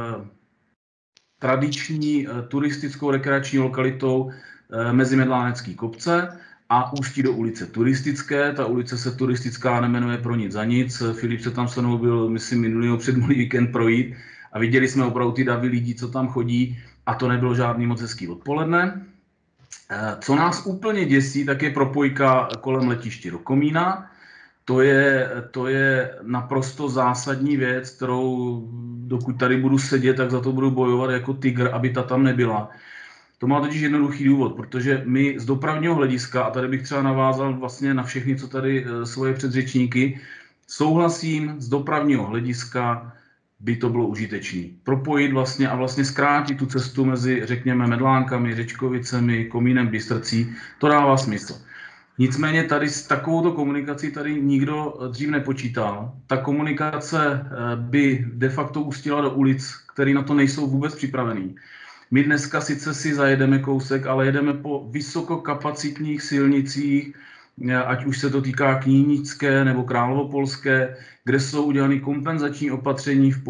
tradiční turistickou rekreační lokalitou mezi Medlánecký kopce a ústí do ulice Turistické. Ta ulice se Turistická nemenuje pro nic za nic. Filip se tam se mnou byl, myslím, minulý předminulý víkend projít a viděli jsme opravdu ty davy lidí, co tam chodí a to nebylo žádný moc hezký odpoledne. Co nás úplně děsí, tak je propojka kolem letiště do Komína. To je naprosto zásadní věc, kterou dokud tady budu sedět, tak za to budu bojovat jako tygr, aby ta tam nebyla. To má totiž jednoduchý důvod, protože my z dopravního hlediska, a tady bych třeba navázal vlastně na všechny, co tady svoje předřečníky, souhlasím, z dopravního hlediska by to bylo užitečné. Propojit vlastně a vlastně zkrátit tu cestu mezi, řekněme, Medlánkami, Řečkovicemi, Komínem, Bystrcí, to dává smysl. Nicméně tady s takovouto komunikací tady nikdo dřív nepočítal. Ta komunikace by de facto ústila do ulic, které na to nejsou vůbec připravený. My dneska sice si zajedeme kousek, ale jedeme po vysokokapacitních silnicích, ať už se to týká Knínické nebo Královopolské, kde jsou udělané kompenzační opatření v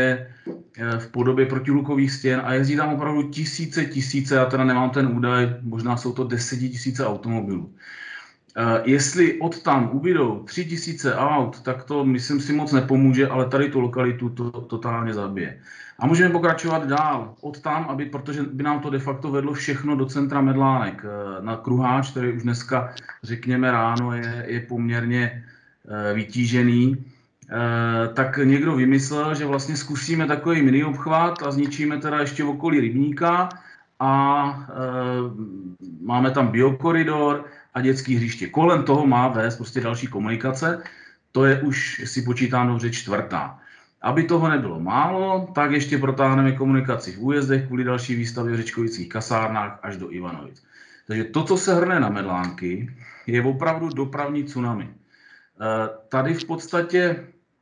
podobě protihlukových stěn a jezdí tam opravdu tisíce, já teda nemám ten údaj, možná jsou to 10 000 automobilů. Jestli od tam ubydou 3 000 aut, tak to myslím si moc nepomůže, ale tady tu lokalitu to totálně zabije. A můžeme pokračovat dál od tam, protože by nám to de facto vedlo všechno do centra Medlánek. Na Kruháč, který už dneska, řekněme, ráno je poměrně vytížený, tak někdo vymyslel, že vlastně zkusíme takový mini obchvat a zničíme teda ještě v okolí Rybníka a máme tam biokoridor a dětský hřiště. Kolem toho má vést prostě další komunikace, to je už, si počítám dobře, 4. Aby toho nebylo málo, tak ještě protáhneme komunikaci v újezdech kvůli další výstavě v řečkovických kasárnách až do Ivanovic. Takže to, co se hrne na Medlánky, je opravdu dopravní tsunami. Tady v podstatě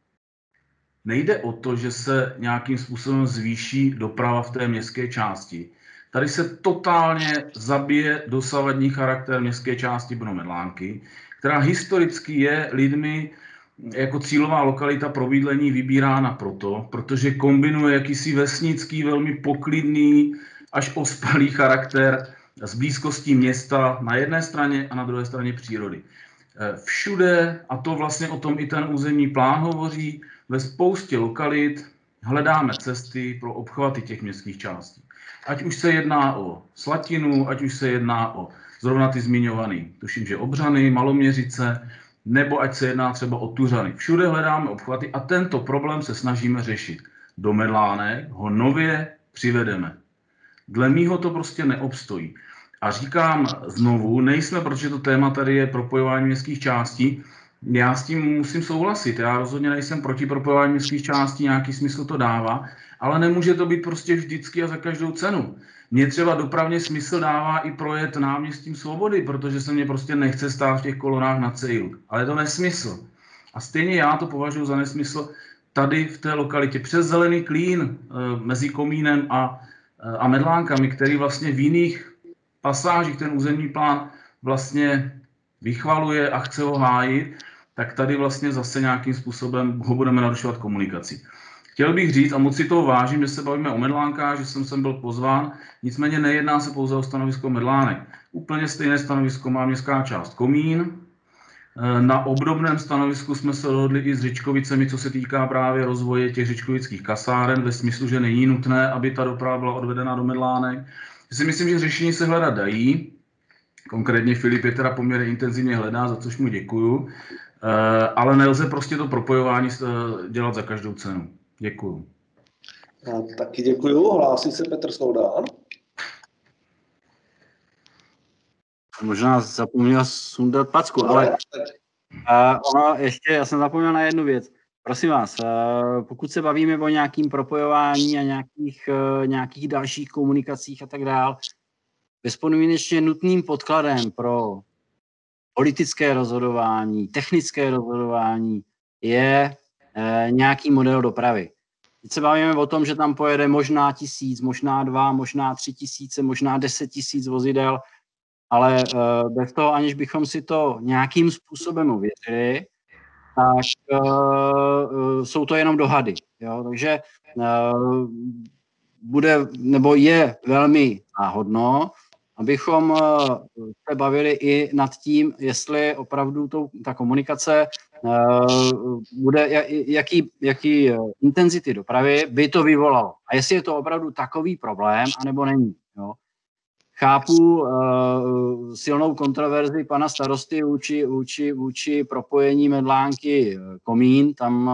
nejde o to, že se nějakým způsobem zvýší doprava v té městské části. Tady se totálně zabije dosavadní charakter městské části Brno-Medlánky, která historicky je lidmi jako cílová lokalita pro bydlení vybírána protože kombinuje jakýsi vesnický, velmi poklidný, až ospalý charakter s blízkostí města na jedné straně a na druhé straně přírody. Všude, a to vlastně o tom i ten územní plán hovoří, ve spoustě lokalit hledáme cesty pro obchvaty těch městských částí. Ať už se jedná o Slatinu, ať už se jedná o zrovna ty zmiňovaný, tuším, že Obřany, Maloměřice, nebo ať se jedná třeba o Tuřany. Všude hledáme obchvaty a tento problém se snažíme řešit. Do Medlánek ho nově přivedeme. Dle mýho to prostě neobstojí. A říkám znovu, nejsme, protože to téma tady je propojování městských částí, já s tím musím souhlasit. Já rozhodně nejsem proti propojování městských částí, nějaký smysl to dává, ale nemůže to být prostě vždycky a za každou cenu. Mně třeba dopravně smysl dává i projet náměstím Svobody, protože se mě prostě nechce stát v těch kolonách na cejlu. Ale je to nesmysl. A stejně já to považuji za nesmysl tady v té lokalitě přes Zelený klín mezi Komínem a Medlánkami, který vlastně v jiných pasážích ten územní plán vlastně vychvaluje a chce ho hájit, tak tady vlastně zase nějakým způsobem ho budeme narušovat komunikací. Chtěl bych říct, a moc si toho vážím, že se bavíme o Medlánkách, že jsem sem byl pozván, nicméně nejedná se pouze o stanovisko Medlánek. Úplně stejné stanovisko má městská část Komín. Na obdobném stanovisku jsme se dohodli i s Řečkovicemi, co se týká právě rozvoje těch řečkovických kasáren, ve smyslu, že není nutné, aby ta doprava byla odvedena do Medlánek. Já si myslím, že řešení se hledat dají. Konkrétně Filip je teda poměrně intenzivně hledá, za což mu děkuju. Ale nelze prostě to propojování dělat za každou cenu. Děkuju. Já taky děkuju. Hlásí se Petr Soudán. Možná zapomněl sundat packu, ale ono ještě, já jsem zapomněl na jednu věc. Prosím vás, pokud se bavíme o nějakým propojování a nějakých dalších komunikacích a tak dál, bezpodmínečně nutným podkladem pro politické rozhodování, technické rozhodování je nějaký model dopravy. Teď se bavíme o tom, že tam pojede možná 1000, možná 2, možná 3000, možná 10 000 vozidel, ale bez toho, aniž bychom si to nějakým způsobem uvěřili, tak jsou to jenom dohady. Jo? Takže je velmi náhodno, abychom se bavili i nad tím, jestli opravdu ta komunikace bude, jaký intenzity dopravy by to vyvolalo. A jestli je to opravdu takový problém, anebo není. Jo. Chápu silnou kontroverzi pana starosty vůči propojení Medlánky Komín, tam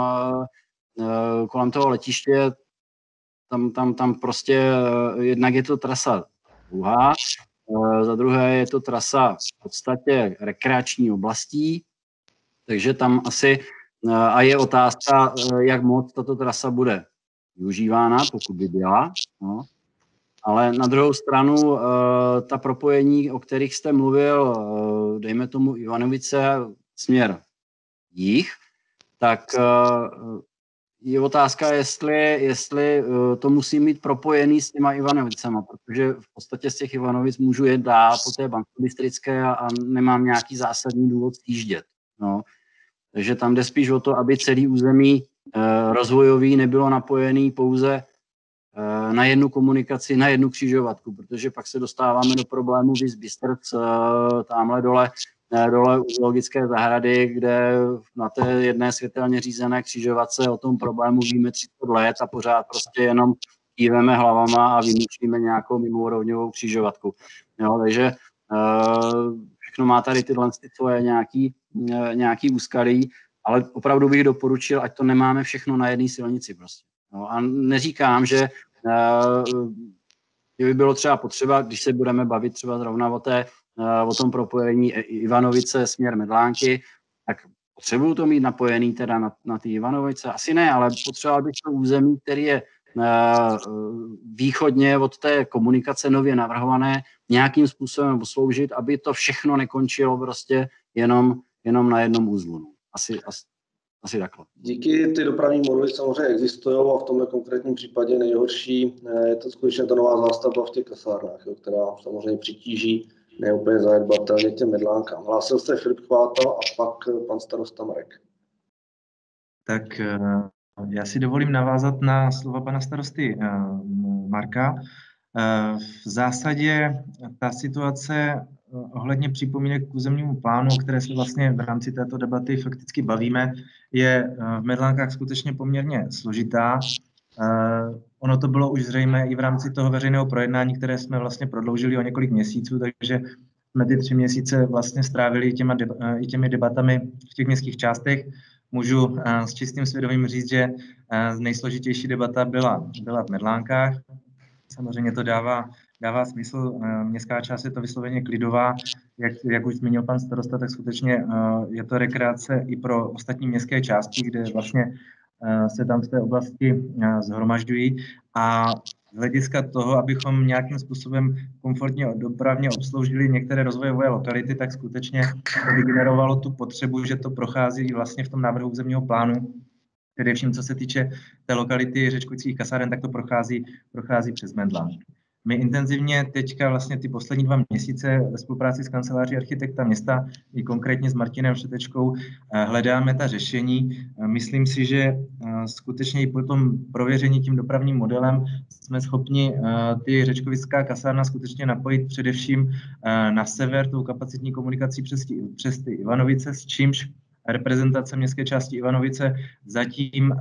kolem toho letiště, tam prostě jednak je to trasa dlouhá. Za druhé je to trasa v podstatě rekreační oblastí, takže tam asi, a je otázka, jak moc tato trasa bude využívána, pokud by byla. No. Ale na druhou stranu ta propojení, o kterých jste mluvil, dejme tomu Ivanovice směr jih, tak je otázka, jestli to musí mít propojený s těma Ivanovicema, protože v podstatě z těch Ivanovic můžu jet dál po té Banskobystrické a nemám nějaký zásadní důvod sjíždět. No. Takže tam jde spíš o to, aby celý území rozvojový nebylo napojený pouze na jednu komunikaci, na jednu křižovatku, protože pak se dostáváme do problému Vis-Bystrc, tamhle dole u zoologické zahrady, kde na té jedné světelně řízené křižovatce o tom problému víme 30 let a pořád prostě jenom kýveme hlavama a vymýšlíme nějakou mimoúrovňovou křižovatku. Jo, takže všechno má tady tyhle svoje nějaký úskalí, ale opravdu bych doporučil, ať to nemáme všechno na jedné silnici prostě. No, a neříkám, že by bylo třeba potřeba, když se budeme bavit třeba zrovna o tom propojení Ivanovice směr Medlánky, tak potřebuju to mít napojený teda na ty Ivanovice? Asi ne, ale potřeboval bych to území, který je východně od té komunikace nově navrhované, nějakým způsobem posloužit, aby to všechno nekončilo prostě jenom na jednom úzlu. Asi takhle. Díky ty dopravní moduly samozřejmě existují a v tomhle konkrétním případě nejhorší je to skutečně ta nová zástavba v těch kasárnách, která samozřejmě přitíží neúplně zanedbatelně těm Medlánkám. Hlásil se Filip Chváta a pak pan starosta Marek. Tak já si dovolím navázat na slova pana starosty Marka. V zásadě ta situace ohledně připomínek k územnímu plánu, o které se vlastně v rámci této debaty fakticky bavíme, je v Medlánkách skutečně poměrně složitá. Ono to bylo už zřejmé i v rámci toho veřejného projednání, které jsme vlastně prodloužili o několik měsíců, takže jsme ty 3 měsíce vlastně strávili těmi debatami v těch městských částech. Můžu s čistým svědomím říct, že nejsložitější debata byla v Medlánkách. Samozřejmě to dává smysl. Městská část je to vysloveně klidová. Jak už zmínil pan starosta, tak skutečně je to rekreace i pro ostatní městské části, kde vlastně se tam v té oblasti shromažďují. A z hlediska toho, abychom nějakým způsobem komfortně dopravně obsloužili některé rozvojové lokality, tak skutečně to vygenerovalo tu potřebu, že to prochází vlastně v tom návrhu územního plánu. Především co se týče té lokality Řečkovických kasáren, tak to prochází přes Medlánky. My intenzivně teďka vlastně ty poslední 2 měsíce ve spolupráci s kanceláří architekta města i konkrétně s Martinem Všetečkou hledáme ta řešení. Myslím si, že skutečně i po tom prověření tím dopravním modelem jsme schopni ty Řečkovická kasárna skutečně napojit především na sever tou kapacitní komunikací přes ty Ivanovice, s čímž reprezentace městské části Ivanovice zatím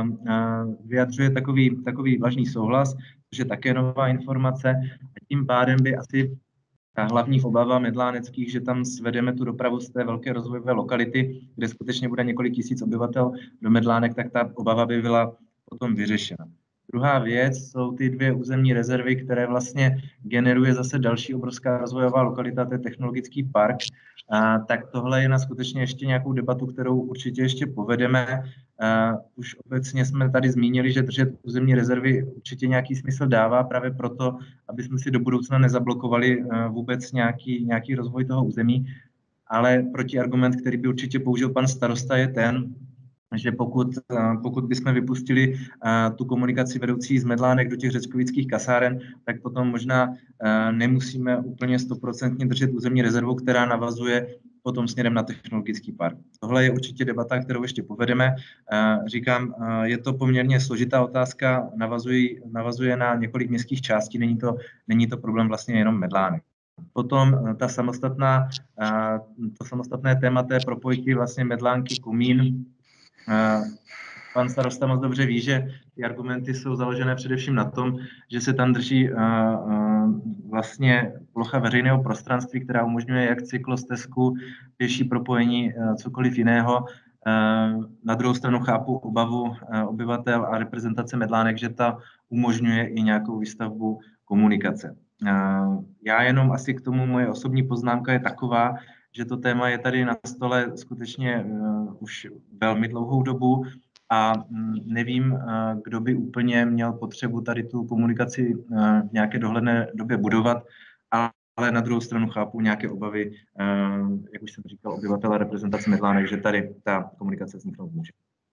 vyjadřuje takový vlažný souhlas, že také nová informace. A tím pádem by asi ta hlavní obava medláneckých, že tam svedeme tu dopravu z té velké rozvojové lokality, kde skutečně bude několik tisíc obyvatel do Medlánek, tak ta obava by byla potom vyřešena. Druhá věc jsou ty 2 územní rezervy, které vlastně generuje zase další obrovská rozvojová lokalita, to je technologický park. Tak tohle je na skutečně ještě nějakou debatu, kterou určitě ještě povedeme. Už obecně jsme tady zmínili, že držet územní rezervy určitě nějaký smysl dává právě proto, aby jsme si do budoucna nezablokovali vůbec nějaký rozvoj toho území. Ale protiargument, který by určitě použil pan starosta, je ten, že pokud bychom vypustili tu komunikaci vedoucí z Medlánek do těch řečkovických kasáren, tak potom možná nemusíme úplně 100% držet územní rezervu, která navazuje potom směrem na technologický park. Tohle je určitě debata, kterou ještě povedeme. Říkám, je to poměrně složitá otázka, navazuje na několik městských částí, není to problém vlastně jenom Medlánek. Potom to samostatné téma té propojky vlastně Medlánky Komín. Pan starosta moc dobře ví, že ty argumenty jsou založené především na tom, že se tam drží vlastně plocha veřejného prostranství, která umožňuje jak cyklostezku, pěší propojení, cokoliv jiného. Na druhou stranu chápu obavu obyvatel a reprezentace Medlánek, že ta umožňuje i nějakou výstavbu komunikace. Já jenom asi k tomu, moje osobní poznámka je taková, že to téma je tady na stole skutečně už velmi dlouhou dobu a nevím, kdo by úplně měl potřebu tady tu komunikaci v nějaké dohledné době budovat, ale na druhou stranu chápu nějaké obavy, jak už jsem říkal, obyvatele reprezentace Medlánek, že tady ta komunikace vzniknout může.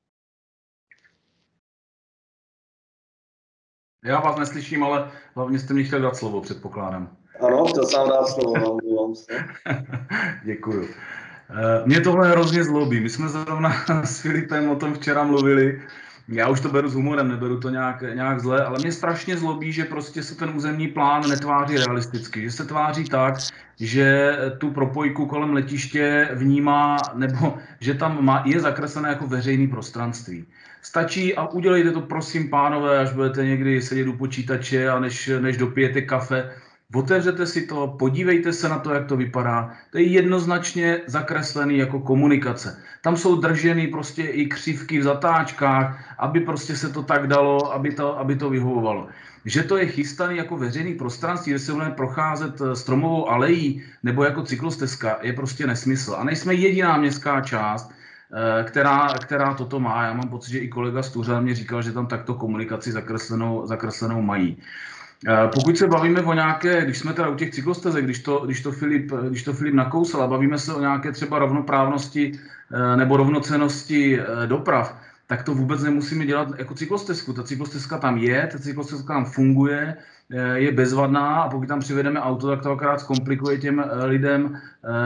Já vás neslyším, ale hlavně jste mi chtěl dát slovo, předpokládám. Ano, chtěl jsem dát slovo, omlouvám se. Děkuju. Mě tohle hrozně zlobí. My jsme zrovna s Filipem o tom včera mluvili. Já už to beru s humorem, neberu to nějak zle, ale mě strašně zlobí, že prostě se ten územní plán netváří realisticky. Že se tváří tak, že tu propojku kolem letiště vnímá, nebo že tam je zakreslené jako veřejné prostranství. Stačí, a udělejte to prosím pánové, až budete někdy sedět u počítače a než dopijete kafe, otevřete si to, podívejte se na to, jak to vypadá. To je jednoznačně zakreslený jako komunikace. Tam jsou drženy prostě i křivky v zatáčkách, aby prostě se to tak dalo, aby to vyhovovalo. Že to je chystaný jako veřejný prostranství, kde se budeme procházet stromovou alejí nebo jako cyklostezka, je prostě nesmysl. A nejsme jediná městská část, která toto má. Já mám pocit, že i kolega Stuřan mě říkal, že tam takto komunikaci zakreslenou mají. Pokud se bavíme o nějaké, když jsme teda u těch cyklostezek, když to Filip nakousal a bavíme se o nějaké třeba rovnoprávnosti nebo rovnocennosti doprav, tak to vůbec nemusíme dělat jako cyklostezku. Ta cyklostezka tam je, ta cyklostezka tam funguje, je bezvadná a pokud tam přivedeme auto, tak to akorát zkomplikuje těm lidem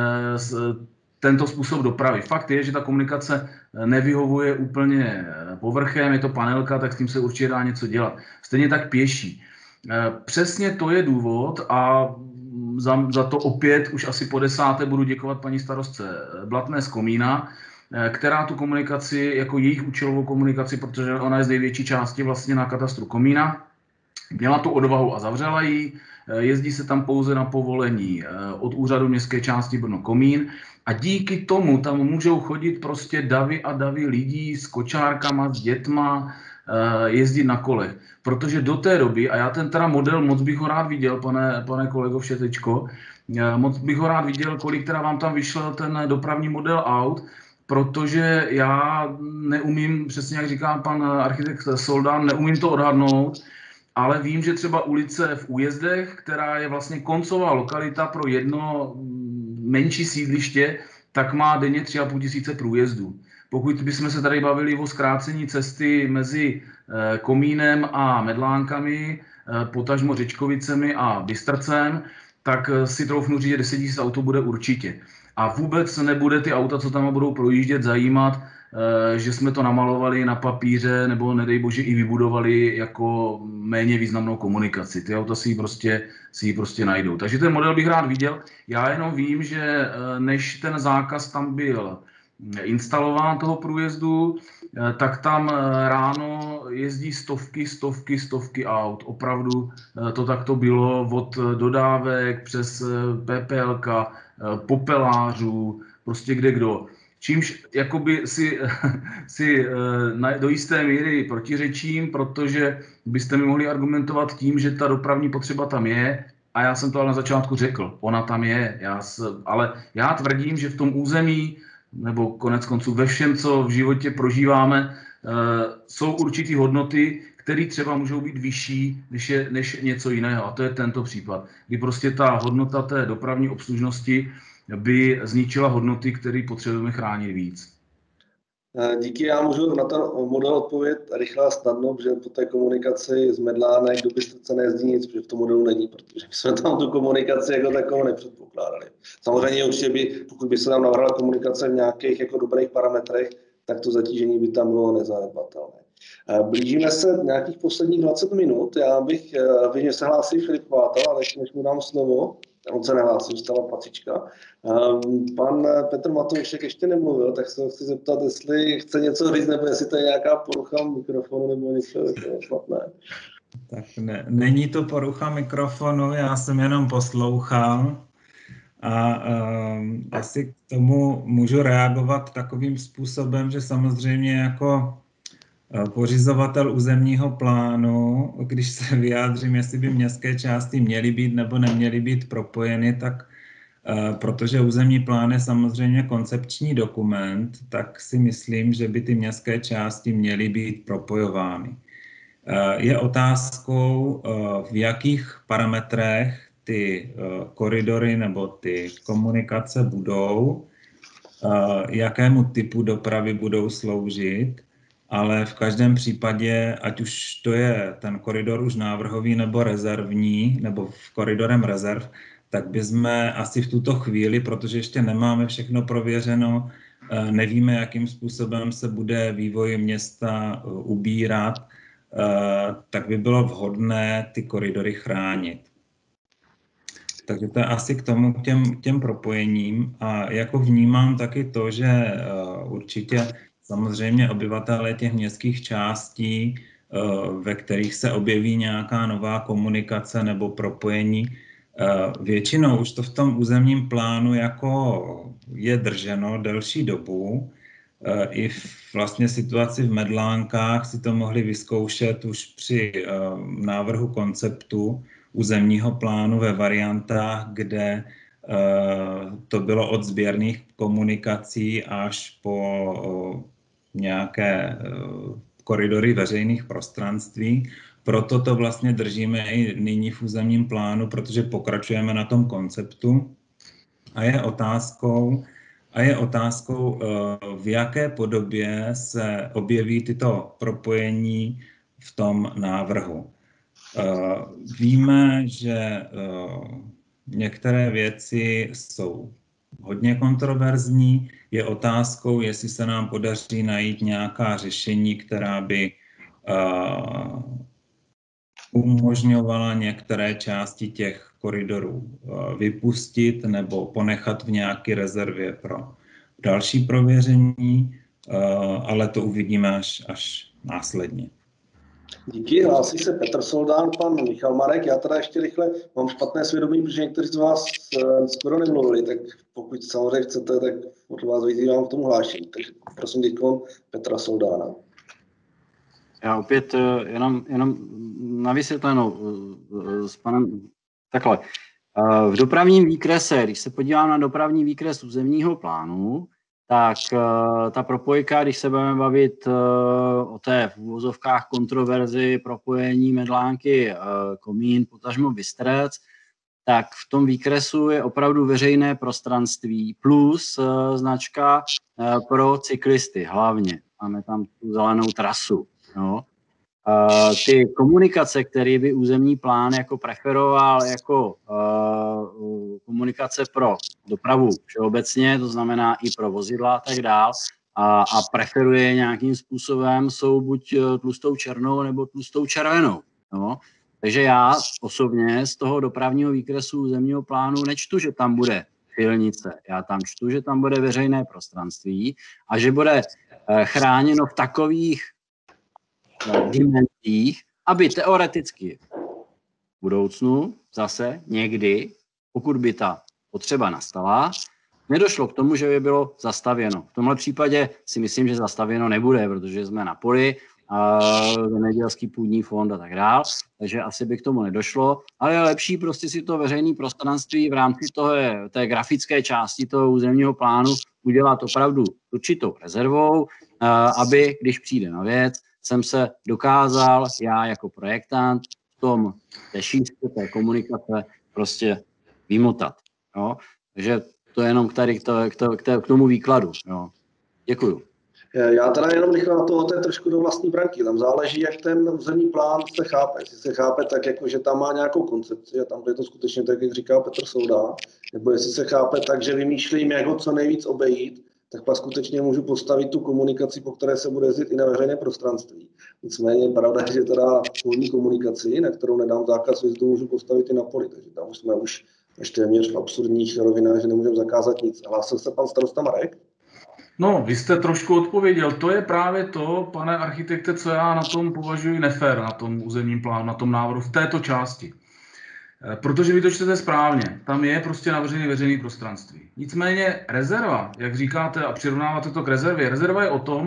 tento způsob dopravy. Fakt je, že ta komunikace nevyhovuje úplně povrchem, je to panelka, tak s tím se určitě dá něco dělat. Stejně tak pěší. Přesně to je důvod a za to opět už asi po 10. budu děkovat paní starostce Blatné z Komína, která tu komunikaci, jako jejich účelovou komunikaci, protože ona je z největší části vlastně na katastru Komína, měla tu odvahu a zavřela ji. Jezdí se tam pouze na povolení od úřadu městské části Brno Komín a díky tomu tam můžou chodit prostě davy a davy lidí s kočárkama, s dětma, jezdit na kolech. Protože do té doby, a já ten teda model moc bych ho rád viděl, pane kolego Všetečko, moc bych ho rád viděl, kolik teda vám tam vyšel ten dopravní model aut, protože já neumím, přesně jak říká pan architekt Soldán, neumím to odhadnout, ale vím, že třeba ulice v Újezdech, která je vlastně koncová lokalita pro jedno menší sídliště, tak má denně 3,5 tisíce průjezdů. Pokud bychom se tady bavili o zkrácení cesty mezi Komínem a Medlánkami, potažmo Řečkovicemi a Bystrcem, tak si troufnu říct, že 10 000 auto bude určitě. A vůbec nebude ty auta, co tam budou projíždět, zajímat, že jsme to namalovali na papíře nebo nedej bože i vybudovali jako méně významnou komunikaci. Ty auta si ji prostě najdou. Takže ten model bych rád viděl. Já jenom vím, že než ten zákaz tam byl instalován toho průjezdu, tak tam ráno jezdí stovky aut. Opravdu to takto bylo od dodávek přes PPLK, popelářů, prostě kde kdo. Čímž jakoby si do jisté míry protiřečím, protože byste mi mohli argumentovat tím, že ta dopravní potřeba tam je, a já jsem to ale na začátku řekl, ona tam je, ale já tvrdím, že v tom území, nebo konec konců ve všem, co v životě prožíváme, jsou určitý hodnoty, které třeba můžou být vyšší než něco jiného. A to je tento případ, kdy prostě ta hodnota té dopravní obslužnosti by zničila hodnoty, které potřebujeme chránit víc. Díky, já můžu na ten model odpovědět rychle a snadno, protože po té komunikaci z Medlánek do Bystrce nejezdí nic, protože v tom modelu není, protože jsme tam tu komunikaci jako takovou nepředpokládali. Samozřejmě určitě pokud by se tam navrhla komunikace v nějakých jako dobrých parametrech, tak to zatížení by tam bylo nezanedbatelné. Blížíme se nějakých posledních 20 minut. Já bych, vím, že se hlásí Filip Chvátal, ale než mu dám slovo, on se nehlásí, dostala pacička. Pan Petr Matoušek ještě nemluvil, tak se chci zeptat, jestli chce něco říct, nebo jestli to je nějaká porucha mikrofonu, nebo něco špatné. Tak není to porucha mikrofonu, já jsem jenom poslouchal a asi k tomu můžu reagovat takovým způsobem, že samozřejmě jako pořizovatel územního plánu, když se vyjádřím, jestli by městské části měly být nebo neměly být propojeny, tak protože územní plán je samozřejmě koncepční dokument, tak si myslím, že by ty městské části měly být propojovány. Je otázkou, v jakých parametrech ty koridory nebo ty komunikace budou, jakému typu dopravy budou sloužit, ale v každém případě, ať už to je ten koridor už návrhový nebo rezervní, nebo v koridorem rezerv, tak bychom asi v tuto chvíli, protože ještě nemáme všechno prověřeno, nevíme, jakým způsobem se bude vývoj města ubírat, tak by bylo vhodné ty koridory chránit. Takže to je asi k tomu, k těm propojením. A jako vnímám taky to, že určitě samozřejmě obyvatelé těch městských částí, ve kterých se objeví nějaká nová komunikace nebo propojení, většinou už to v tom územním plánu jako je drženo delší dobu. I v vlastně situaci v Medlánkách si to mohli vyzkoušet už při návrhu konceptu územního plánu ve variantách, kde to bylo od sběrných komunikací až po nějaké koridory veřejných prostranství. Proto to vlastně držíme i nyní v územním plánu, protože pokračujeme na tom konceptu. A je otázkou, v jaké podobě se objeví tyto propojení v tom návrhu. Víme, že některé věci jsou hodně kontroverzní. Je otázkou, jestli se nám podaří najít nějaká řešení, která by umožňovala některé části těch koridorů vypustit nebo ponechat v nějaké rezervě pro další prověření, ale to uvidíme až následně. Díky, hlásí se Petr Soldán, pan Michal Marek. Já teda ještě rychle mám špatné svědomí, protože někteří z vás skoro nemluvili, tak pokud samozřejmě chcete, tak od vás vyzývám k tomu hlášení. Takže prosím děkuji Petra Soldána. Já opět jenom na vysvětlenou s panem takhle. V dopravním výkrese, když se podívám na dopravní výkres územního plánu, tak ta propojka, když se budeme bavit o té v uvozovkách kontroverzi propojení Medlánky Komín, potažmo Bystrec, tak v tom výkresu je opravdu veřejné prostranství plus značka pro cyklisty hlavně. Máme tam tu zelenou trasu. No. Ty komunikace, které by územní plán jako preferoval jako komunikace pro dopravu všeobecně, to znamená i pro vozidla a tak dál, a preferuje nějakým způsobem, jsou buď tlustou černou nebo tlustou červenou. No. Takže já osobně z toho dopravního výkresu územního plánu nečtu, že tam bude silnice. Já tam čtu, že tam bude veřejné prostranství a že bude chráněno v takových dimenzích, aby teoreticky v budoucnu zase někdy, pokud by ta potřeba nastala, nedošlo k tomu, že by bylo zastavěno. V tomhle případě si myslím, že zastavěno nebude, protože jsme na poli, zemědělský půdní fond a tak dál, takže asi by k tomu nedošlo, ale je lepší prostě si to veřejné prostranství v rámci té grafické části toho územního plánu udělat opravdu určitou rezervou, aby, když přijde na věc, jsem se dokázal, já jako projektant, v tom té šířce, té komunikace prostě vymotat. Jo? Takže to je jenom k tomu výkladu. Jo? Děkuju. Já teda jenom rychle na to je trošku do vlastní branky. Tam záleží, jak ten územní plán se chápe. Jestli se chápe tak, jako, že tam má nějakou koncepci a tam je to skutečně tak, jak říká Petr Soldán, nebo jestli se chápe tak, že vymýšlím, jak ho co nejvíc obejít, tak pak skutečně můžu postavit tu komunikaci, po které se bude jezdit i na veřejné prostranství. Nicméně je pravda, že teda polní komunikaci, na kterou nedám zákaz jezdu, můžu postavit i na poli. Takže tam jsme už ještě téměř v absurdních rovinách, že nemůžeme zakázat nic. Hlásil se pan starosta Marek? No, vy jste trošku odpověděl. To je právě to, pane architekte, co já na tom považuji nefér, na tom územním plánu, na tom návrhu, v této části. Protože vy to čtete správně, tam je prostě navržené veřejné prostranství. Nicméně rezerva, jak říkáte a přirovnáváte to k rezervě, rezerva je o tom,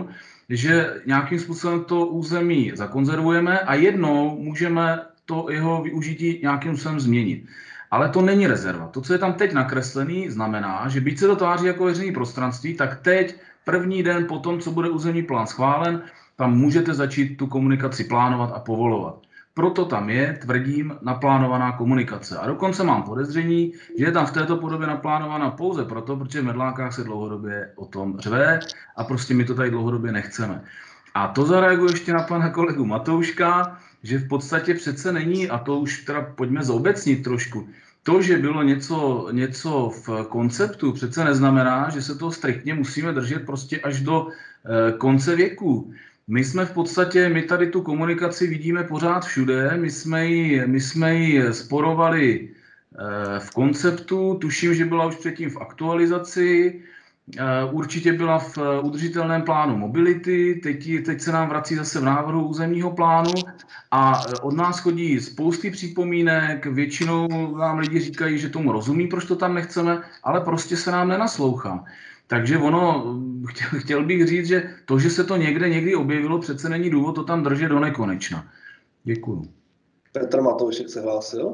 že nějakým způsobem to území zakonzervujeme a jednou můžeme to jeho využití nějakým způsobem změnit. Ale to není rezerva. To, co je tam teď nakreslený, znamená, že byť se to tváří jako veřejné prostranství, tak teď, první den po tom, co bude územní plán schválen, tam můžete začít tu komunikaci plánovat a povolovat. Proto tam je, tvrdím, naplánovaná komunikace. A dokonce mám podezření, že je tam v této podobě naplánovaná pouze proto, protože v Medlákách se dlouhodobě o tom řve a prostě my to tady dlouhodobě nechceme. A to zareaguje ještě na pana kolegu Matouška, že v podstatě přece není, a to už teda pojďme zobecnit trošku, to, že bylo něco v konceptu, přece neznamená, že se toho striktně musíme držet prostě až do konce věku. My jsme v podstatě, my tady tu komunikaci vidíme pořád všude, my jsme ji sporovali v konceptu, tuším, že byla už předtím v aktualizaci, určitě byla v udržitelném plánu mobility, teď se nám vrací zase v návrhu územního plánu a od nás chodí spousty připomínek, většinou nám lidi říkají, že tomu rozumí, proč to tam nechceme, ale prostě se nám nenaslouchá. Takže chtěl bych říct, že to, že se to někdy objevilo, přece není důvod to tam držet do nekonečna. Děkuju. Petr Matoušek se hlásil?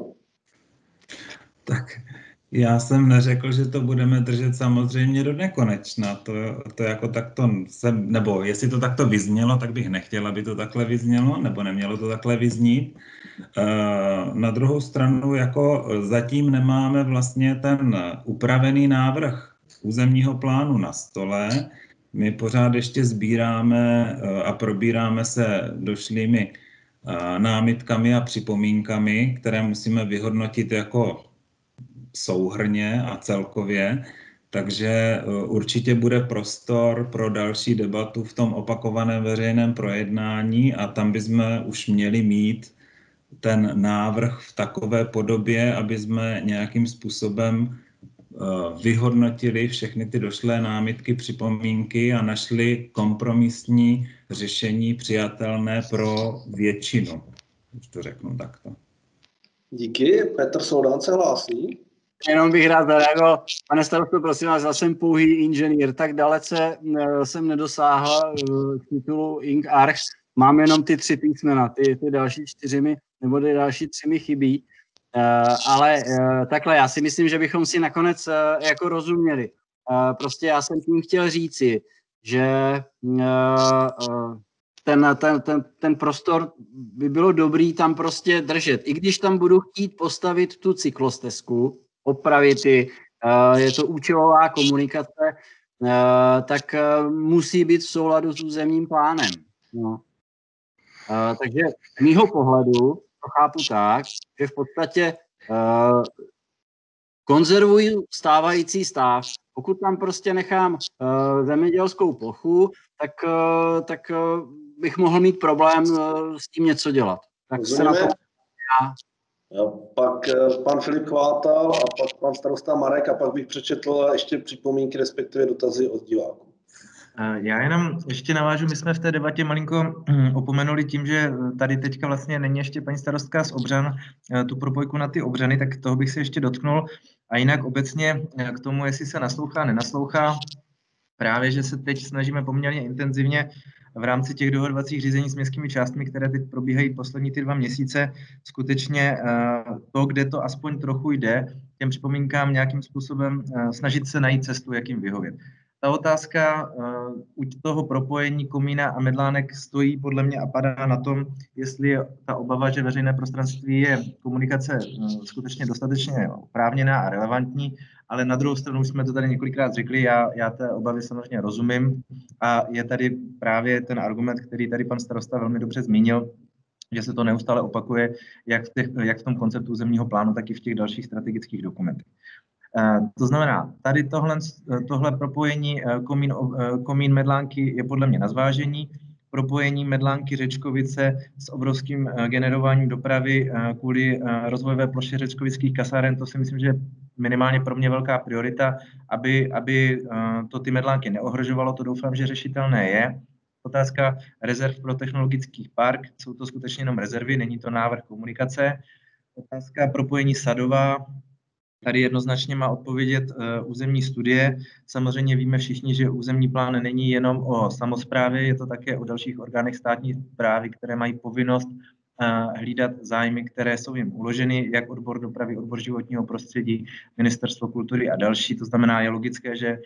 Tak já jsem neřekl, že to budeme držet samozřejmě do nekonečna. To jako takto nebo jestli to takto vyznělo, tak bych nechtěl, aby to takhle vyznělo, nebo nemělo to takhle vyznít. Na druhou stranu, jako zatím nemáme vlastně ten upravený návrh územního plánu na stole. My pořád ještě sbíráme a probíráme se došlými námitkami a připomínkami, které musíme vyhodnotit jako souhrnně a celkově, takže určitě bude prostor pro další debatu v tom opakovaném veřejném projednání a tam bychom už měli mít ten návrh v takové podobě, aby jsme nějakým způsobem vyhodnotili všechny ty došlé námitky, připomínky a našli kompromisní řešení přijatelné pro většinu. Už to řeknu takto. Díky. Petr Soldán se hlásí. Jenom bych rád zareagoval. Pane starosto, prosím vás, já jsem pouhý inženýr, tak dalece jsem nedosáhl k titulu Ing. Arch. Mám jenom ty 3 písmena, ty další 4 nebo ty další 3 mi chybí. Ale takhle, já si myslím, že bychom si nakonec jako rozuměli. Prostě já jsem tím chtěl říci, že ten prostor by bylo dobrý tam prostě držet. I když tam budu chtít postavit tu cyklostezku, opravit je to účelová komunikace, tak musí být v souladu s územním plánem. No. Takže z mýho pohledu to chápu tak, že v podstatě konzervuji stávající stav. Pokud tam prostě nechám zemědělskou plochu, tak bych mohl mít problém s tím něco dělat. Tak se na to já. Pak pan Filip Chvátal a pak pan starosta Marek a pak bych přečetl ještě připomínky, respektive dotazy od diváků. Já jenom ještě navážu, my jsme v té debatě malinko opomenuli tím, že tady teďka vlastně není ještě paní starostka z Obřan, tu propojku na ty Obřany, tak toho bych se ještě dotknul. A jinak obecně k tomu, jestli se naslouchá, nenaslouchá, právě, že se teď snažíme poměrně intenzivně v rámci těch dohodovacích řízení s městskými částmi, které teď probíhají poslední ty 2 měsíce, skutečně to, kde to aspoň trochu jde, těm připomínkám nějakým způsobem snažit se najít cestu, jak jim vyhovět. Ta otázka u toho propojení Komína a Medlánek stojí podle mě a padá na tom, jestli je ta obava, že veřejné prostranství je komunikace skutečně dostatečně oprávněná a relevantní, ale na druhou stranu jsme to tady několikrát řekli, já té obavy samozřejmě rozumím a je tady právě ten argument, který tady pan starosta velmi dobře zmínil, že se to neustále opakuje jak v tom konceptu územního plánu, tak i v těch dalších strategických dokumentech. To znamená, tady tohle propojení Komín Medlánky je podle mě na zvážení. Propojení Medlánky Řečkovice s obrovským generováním dopravy kvůli rozvojové ploše řečkovických kasáren, to si myslím, že je minimálně pro mě velká priorita, aby to ty Medlánky neohrožovalo, to doufám, že řešitelné je. Otázka rezerv pro technologický park, jsou to skutečně jenom rezervy, není to návrh komunikace. Otázka propojení Sadová, Tady jednoznačně má odpovědět územní studie. Samozřejmě víme všichni, že územní plán není jenom o samosprávě, je to také o dalších orgánech státní správy, které mají povinnost hlídat zájmy, které jsou jim uloženy, jak odbor dopravy, odbor životního prostředí, ministerstvo kultury a další. To znamená, je logické, že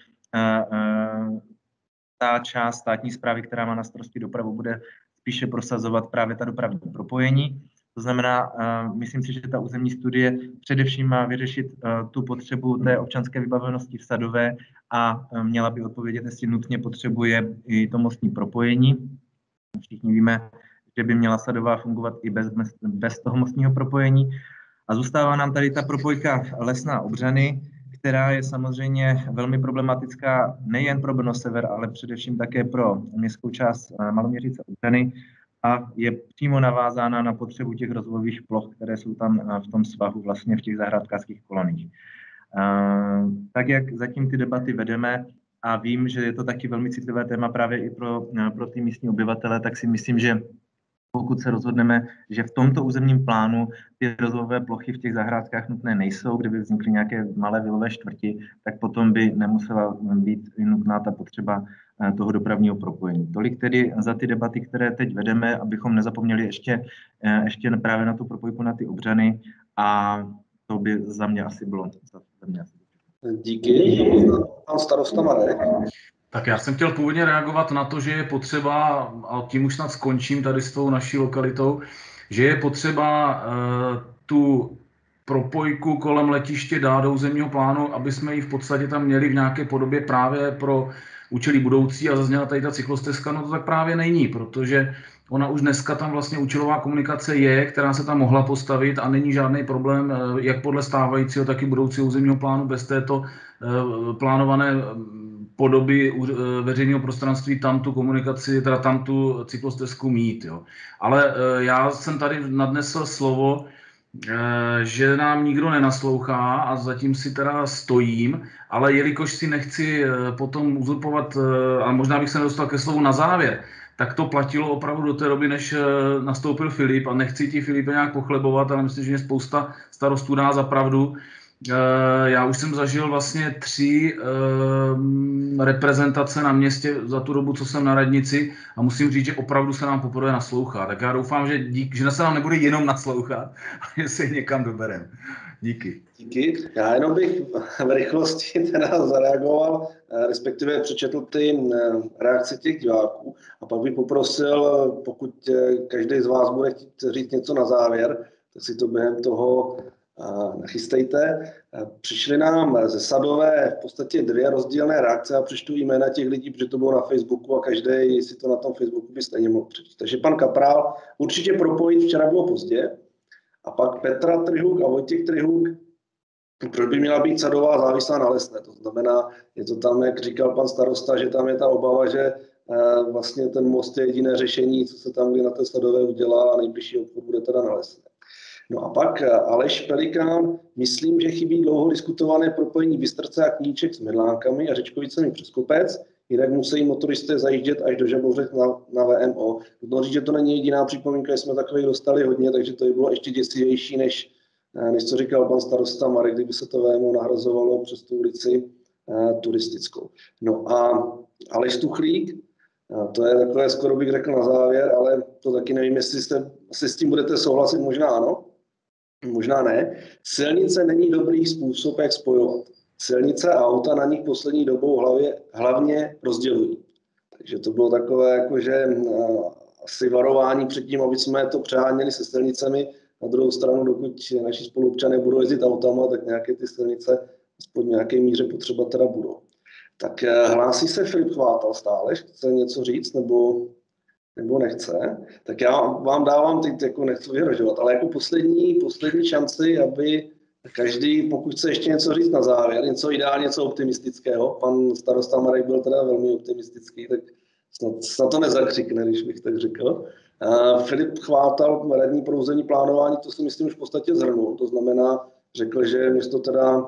ta část státní správy, která má na starosti dopravu, bude spíše prosazovat právě ta dopravní propojení. To znamená, myslím si, že ta územní studie především má vyřešit tu potřebu té občanské vybavenosti v Sadové a měla by odpovědět, jestli nutně potřebuje i to mostní propojení. Všichni víme, že by měla Sadová fungovat i bez toho mostního propojení. A zůstává nám tady ta propojka Lesná Obřany, která je samozřejmě velmi problematická nejen pro Brno sever, ale především také pro městskou část Maloměřice Obřany a je přímo navázána na potřebu těch rozvojových ploch, které jsou tam v tom svahu vlastně v těch zahrádkářských koloních. Tak jak zatím ty debaty vedeme a vím, že je to taky velmi citlivé téma právě i pro ty místní obyvatele, tak si myslím, že pokud se rozhodneme, že v tomto územním plánu ty rozvojové plochy v těch zahrádkách nutné nejsou, kdyby vznikly nějaké malé vilové čtvrti, tak potom by nemusela být nutná ta potřeba toho dopravního propojení. Tolik tedy za ty debaty, které teď vedeme, abychom nezapomněli ještě právě na tu propojku na ty Obřany a to by za mě asi bylo. Díky. Pan starosta Marek. Tak já jsem chtěl původně reagovat na to, že je potřeba, a tím už snad skončím tady s tou naší lokalitou, že je potřeba tu propojku kolem letiště dát do územního plánu, aby jsme ji v podstatě tam měli v nějaké podobě právě pro účely budoucí a zazněla tady ta cyklostezka, no to tak právě není, protože ona už dneska tam vlastně účelová komunikace je, která se tam mohla postavit a není žádný problém, jak podle stávajícího, tak i budoucího územního plánu bez této plánované podoby veřejného prostranství tam tu komunikaci, teda tam tu cyklostezku mít. Jo. Ale já jsem tady nadnesl slovo, že nám nikdo nenaslouchá a zatím si teda stojím, ale jelikož si nechci potom uzurpovat, a možná bych se nedostal ke slovu na závěr, tak to platilo opravdu do té doby, než nastoupil Filip a nechci ti Filipe nějak pochlebovat, ale myslím, že mě spousta starostů dá za pravdu. Já už jsem zažil vlastně 3 reprezentace na městě za tu dobu, co jsem na radnici a musím říct, že opravdu se nám poprvé naslouchá. Tak já doufám, že se nám nebude jenom naslouchat, ale že se někam dobereme. Díky. Díky. Já jenom bych v rychlosti teda zareagoval, respektive přečetl ty reakce těch diváků a pak bych poprosil, pokud každý z vás bude chtít říct něco na závěr, tak si to během toho nachystejte. Přišly nám ze Sadové v podstatě 2 rozdílné reakce a přečtu jména těch lidí, protože to bylo na Facebooku a každý si to na tom Facebooku by stejně mohl přečíst. Takže pan Kapral, určitě propojit, včera bylo pozdě. A pak Petra Trihuk a Vojtěch Trihuk, proč by měla být Sadová závislá na Lesné. To znamená, je to tam, jak říkal pan starosta, že tam je ta obava, že vlastně ten most je jediné řešení, co se tam kdy na té Sadové udělá a nejbližší obchod bude teda na Lesné. No a pak Aleš Pelikán, myslím, že chybí dlouho diskutované propojení Bystrce a Kníček s Medlánkami a Řečkovicemi přes kopec, jinak musí motoristé zajíždět až do Žabouřec na VMO. Můžu říct, že to není jediná připomínka, jsme takových dostali hodně, takže to by bylo ještě děsivější, než co říkal pan starosta Marek, kdyby se to VMO nahrazovalo přes tu ulici turistickou. No a Aleš Tuchlík, to je takové, skoro bych řekl na závěr, ale to taky nevím, jestli se s tím budete souhlasit, možná ano, možná ne. Silnice není dobrý způsob, jak spojovat. Silnice a auta na nich poslední dobou hlavně rozdělují. Takže to bylo takové jakože asi varování před tím, aby jsme to přeháněli se silnicemi. Na druhou stranu, dokud naši spoluobčané budou jezdit autama, tak nějaké ty silnice aspoň v nějaké míře potřeba teda budou. Tak hlásí se Filip Chvátal stále, chce něco říct, nebo nechce. Tak já vám dávám, teď jako nechci vyhrožovat, ale jako poslední šanci, aby každý, pokud chce ještě něco říct na závěr, něco ideálně, něco optimistického. Pan starosta Marek byl teda velmi optimistický, tak snad to nezakřikne, když bych tak řekl. Filip Chvátal, radní pro územní plánování, to si myslím už v podstatě zhrnul. To znamená, řekl, že město teda,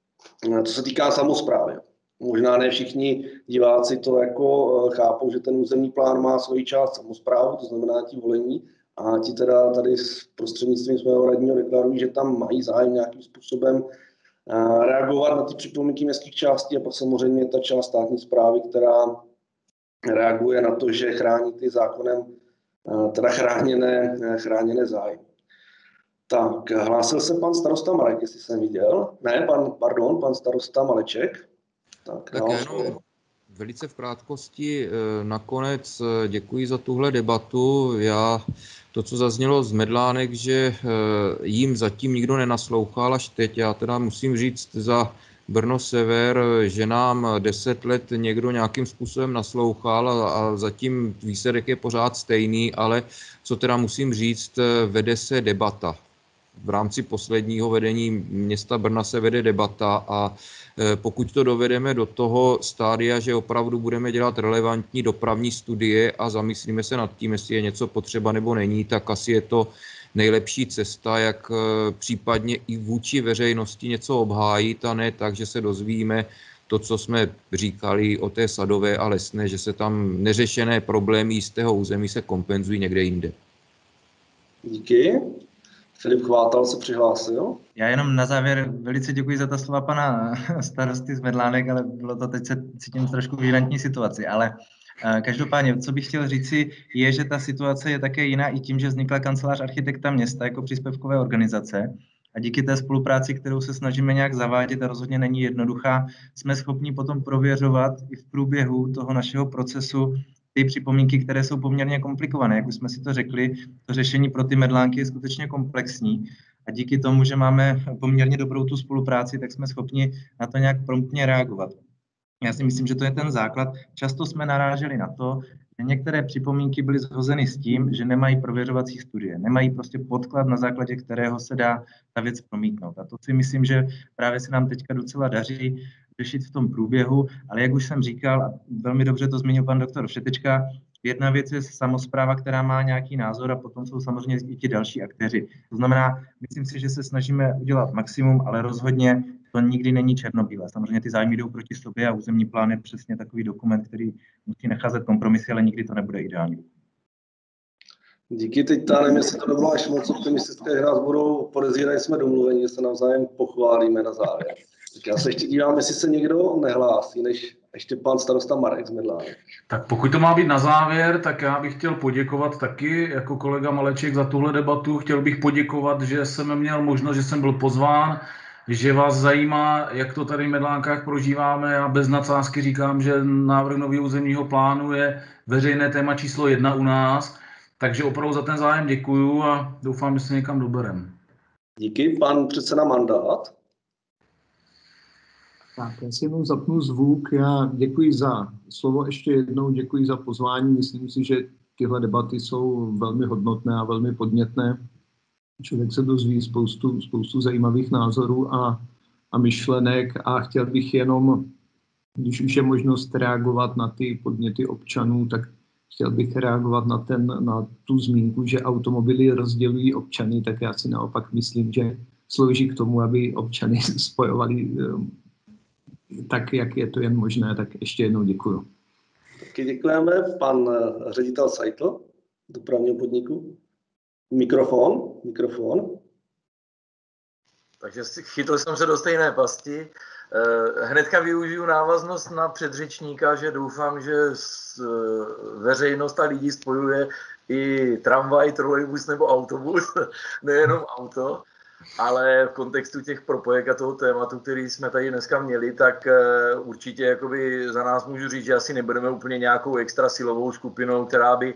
to se týká samosprávy. Možná ne všichni diváci to jako chápou, že ten územní plán má svoji část samosprávu, to znamená ti volení, a ti teda tady s prostřednictvím svého radního deklarují, že tam mají zájem nějakým způsobem reagovat na ty připomínky městských částí a pak samozřejmě ta část státní správy, která reaguje na to, že chrání ty zákonem teda chráněné zájmy. Tak, hlásil se pan starosta Marek, jestli jsem viděl. Ne, pan starosta Maleček. Tak jenom velice v krátkosti nakonec děkuji za tuhle debatu. To, co zaznělo z Medlánek, že jim zatím nikdo nenaslouchal až teď, já teda musím říct za Brno Sever, že nám 10 let někdo nějakým způsobem naslouchal a zatím výsledek je pořád stejný, ale co teda musím říct, vede se debata. V rámci posledního vedení města Brna se vede debata a pokud to dovedeme do toho stádia, že opravdu budeme dělat relevantní dopravní studie a zamyslíme se nad tím, jestli je něco potřeba nebo není, tak asi je to nejlepší cesta, jak případně i vůči veřejnosti něco obhájit a ne tak, že se dozvíme to, co jsme říkali o té Sadové a Lesné, že se tam neřešené problémy jistého území se kompenzují někde jinde. Díky. Filip Chvátal se přihlásil. Já jenom na závěr velice děkuji za ta slova pana starosty z Medlánek, ale bylo to teď se cítím trošku v jirantní situaci, ale každopádně, co bych chtěl říci, je, že ta situace je také jiná i tím, že vznikla kancelář architekta města jako příspěvkové organizace a díky té spolupráci, kterou se snažíme nějak zavádět a rozhodně není jednoduchá, jsme schopni potom prověřovat i v průběhu toho našeho procesu ty připomínky, které jsou poměrně komplikované. Jak už jsme si to řekli, to řešení pro ty Medlánky je skutečně komplexní a díky tomu, že máme poměrně dobrou tu spolupráci, tak jsme schopni na to nějak promptně reagovat. Já si myslím, že to je ten základ. Často jsme naráželi na to, že některé připomínky byly shozeny s tím, že nemají prověřovací studie, nemají prostě podklad, na základě kterého se dá ta věc promítnout. A to si myslím, že právě se nám teďka docela daří řešit v tom průběhu, ale jak už jsem říkal, a velmi dobře to zmínil pan doktor Všetečka, jedna věc je samospráva, která má nějaký názor a potom jsou samozřejmě i ti další aktéři. To znamená, myslím si, že se snažíme udělat maximum, ale rozhodně to nikdy není černobílé. Samozřejmě ty zájmy jdou proti sobě a územní plán je přesně takový dokument, který musí nacházet kompromisy, ale nikdy to nebude ideální. Díky, teď nevím, jestli to nebylo až moc optimistické, že nás budou podezírat, jsme domluveni, že se navzájem pochválíme na závěr. Tak já se ještě dívám, jestli se někdo nehlásí, než ještě pan starosta Marek z Medlánek. Tak pokud to má být na závěr, tak já bych chtěl poděkovat taky jako kolega Maleček za tuhle debatu. Chtěl bych poděkovat, že jsem měl možnost, že jsem byl pozván, že vás zajímá, jak to tady v Medlánkách prožíváme. Já bez nadsázky říkám, že návrh nového územního plánu je veřejné téma číslo 1 u nás. Takže opravdu za ten zájem děkuju a doufám, že se někam doberem. Díky, pan předseda Mandát. Tak, já si jenom zapnu zvuk. Já děkuji za slovo ještě jednou, děkuji za pozvání. Myslím si, že tyhle debaty jsou velmi hodnotné a velmi podnětné. Člověk se dozví spoustu zajímavých názorů a myšlenek a chtěl bych jenom, když už je možnost reagovat na ty podněty občanů, tak chtěl bych reagovat na tu zmínku, že automobily rozdělují občany, tak já si naopak myslím, že slouží k tomu, aby občany spojovali tak, jak je to jen možné, tak ještě jednou děkuju. Taky děkujeme. Pan ředitel Seitl, dopravního podniku. Mikrofon. Takže chytl jsem se do stejné pasti. Hnedka využiju návaznost na předřečníka, že doufám, že veřejnost a lidi spojuje i tramvaj, trolejbus nebo autobus, nejenom auto, ale v kontextu těch propojek a toho tématu, který jsme tady dneska měli, tak určitě jakoby za nás můžu říct, že asi nebudeme úplně nějakou extra silovou skupinou, která by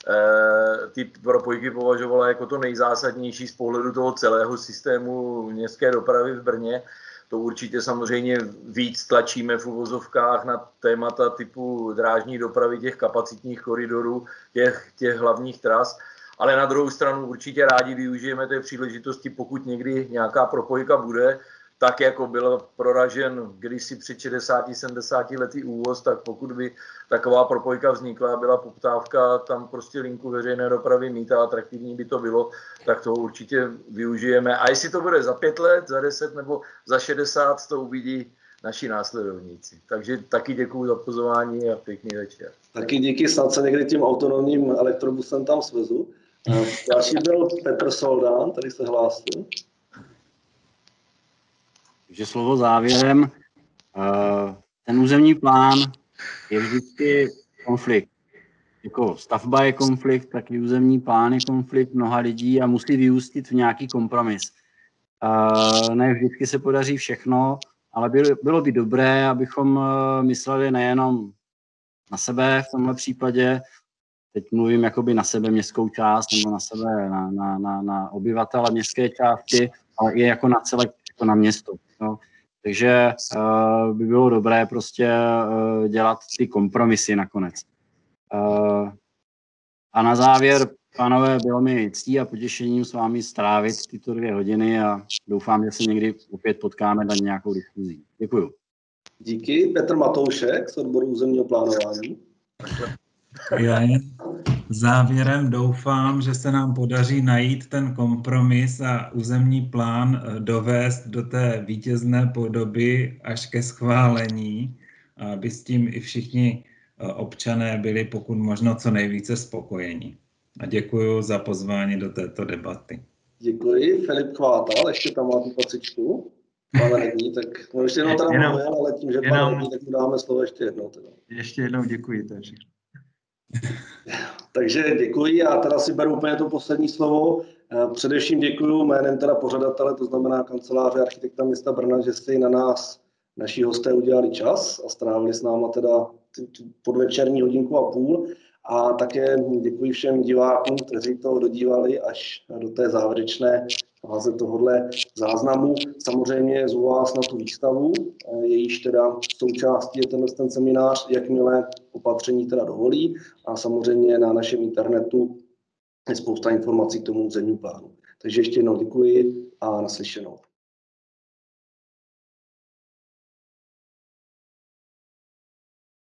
ty propojky považovala jako to nejzásadnější z pohledu toho celého systému městské dopravy v Brně. To určitě samozřejmě víc tlačíme v uvozovkách na témata typu drážní dopravy, těch kapacitních koridorů, těch hlavních tras. Ale na druhou stranu určitě rádi využijeme té příležitosti, pokud někdy nějaká propojka bude, tak jako byl proražen kdysi před 60-70 lety ÚVOZ, tak pokud by taková propojka vznikla a byla poptávka tam prostě linku veřejné dopravy mít a atraktivní by to bylo, tak toho určitě využijeme. A jestli to bude za 5 let, za 10 nebo za 60, to uvidí naši následovníci. Takže taky děkuju za pozvání a pěkný večer. Taky díky, snad se někdy tím autonomním elektrobusem tam svezu. Další byl Petr Soldán, tady se hlásil. Takže slovo závěrem. Ten územní plán je vždycky konflikt. Jako stavba je konflikt, tak i územní plán je konflikt mnoha lidí a musí vyústit v nějaký kompromis. Ne vždycky se podaří všechno, ale bylo by dobré, abychom mysleli nejenom na sebe v tomhle případě, teď mluvím jakoby na sebe městskou část nebo na sebe, na obyvatele městské části, ale i jako na celé, jako na město. No. Takže by bylo dobré prostě dělat ty kompromisy nakonec. A na závěr, pánové, bylo mi ctí a potěšením s vámi strávit tyto 2 hodiny a doufám, že se někdy opět potkáme na nějakou diskuzí. Děkuju. Díky. Petr Matoušek z odboru územního plánování. Já jen závěrem doufám, že se nám podaří najít ten kompromis a územní plán dovést do té vítězné podoby až ke schválení, aby s tím i všichni občané byli pokud možno co nejvíce spokojení. A děkuji za pozvání do této debaty. Děkuji. Filip Chvátal, ještě tam má tu pacičku. Pane Rední, tak no ještě jednou teda mluvil, ale tím, že pan Rední, tak mu dáme slovo ještě jednou. Teda. Ještě jednou děkuji. To je všechno. Takže děkuji a teda si beru úplně to poslední slovo. Především děkuji jménem teda pořadatele, to znamená kanceláře architekta města Brna, že jste na nás, naši hosté, udělali čas a strávili s náma teda podvečerní 1,5 hodiny. A také děkuji všem divákům, kteří to dodívali až do té závěrečné fáze tohohle záznamu. Samozřejmě zvu vás na tu výstavu, jejíž teda součástí je ten seminář, jakmile opatření teda dovolí. A samozřejmě na našem internetu je spousta informací k tomu územnímu plánu. Takže ještě jednou děkuji a naslyšenou.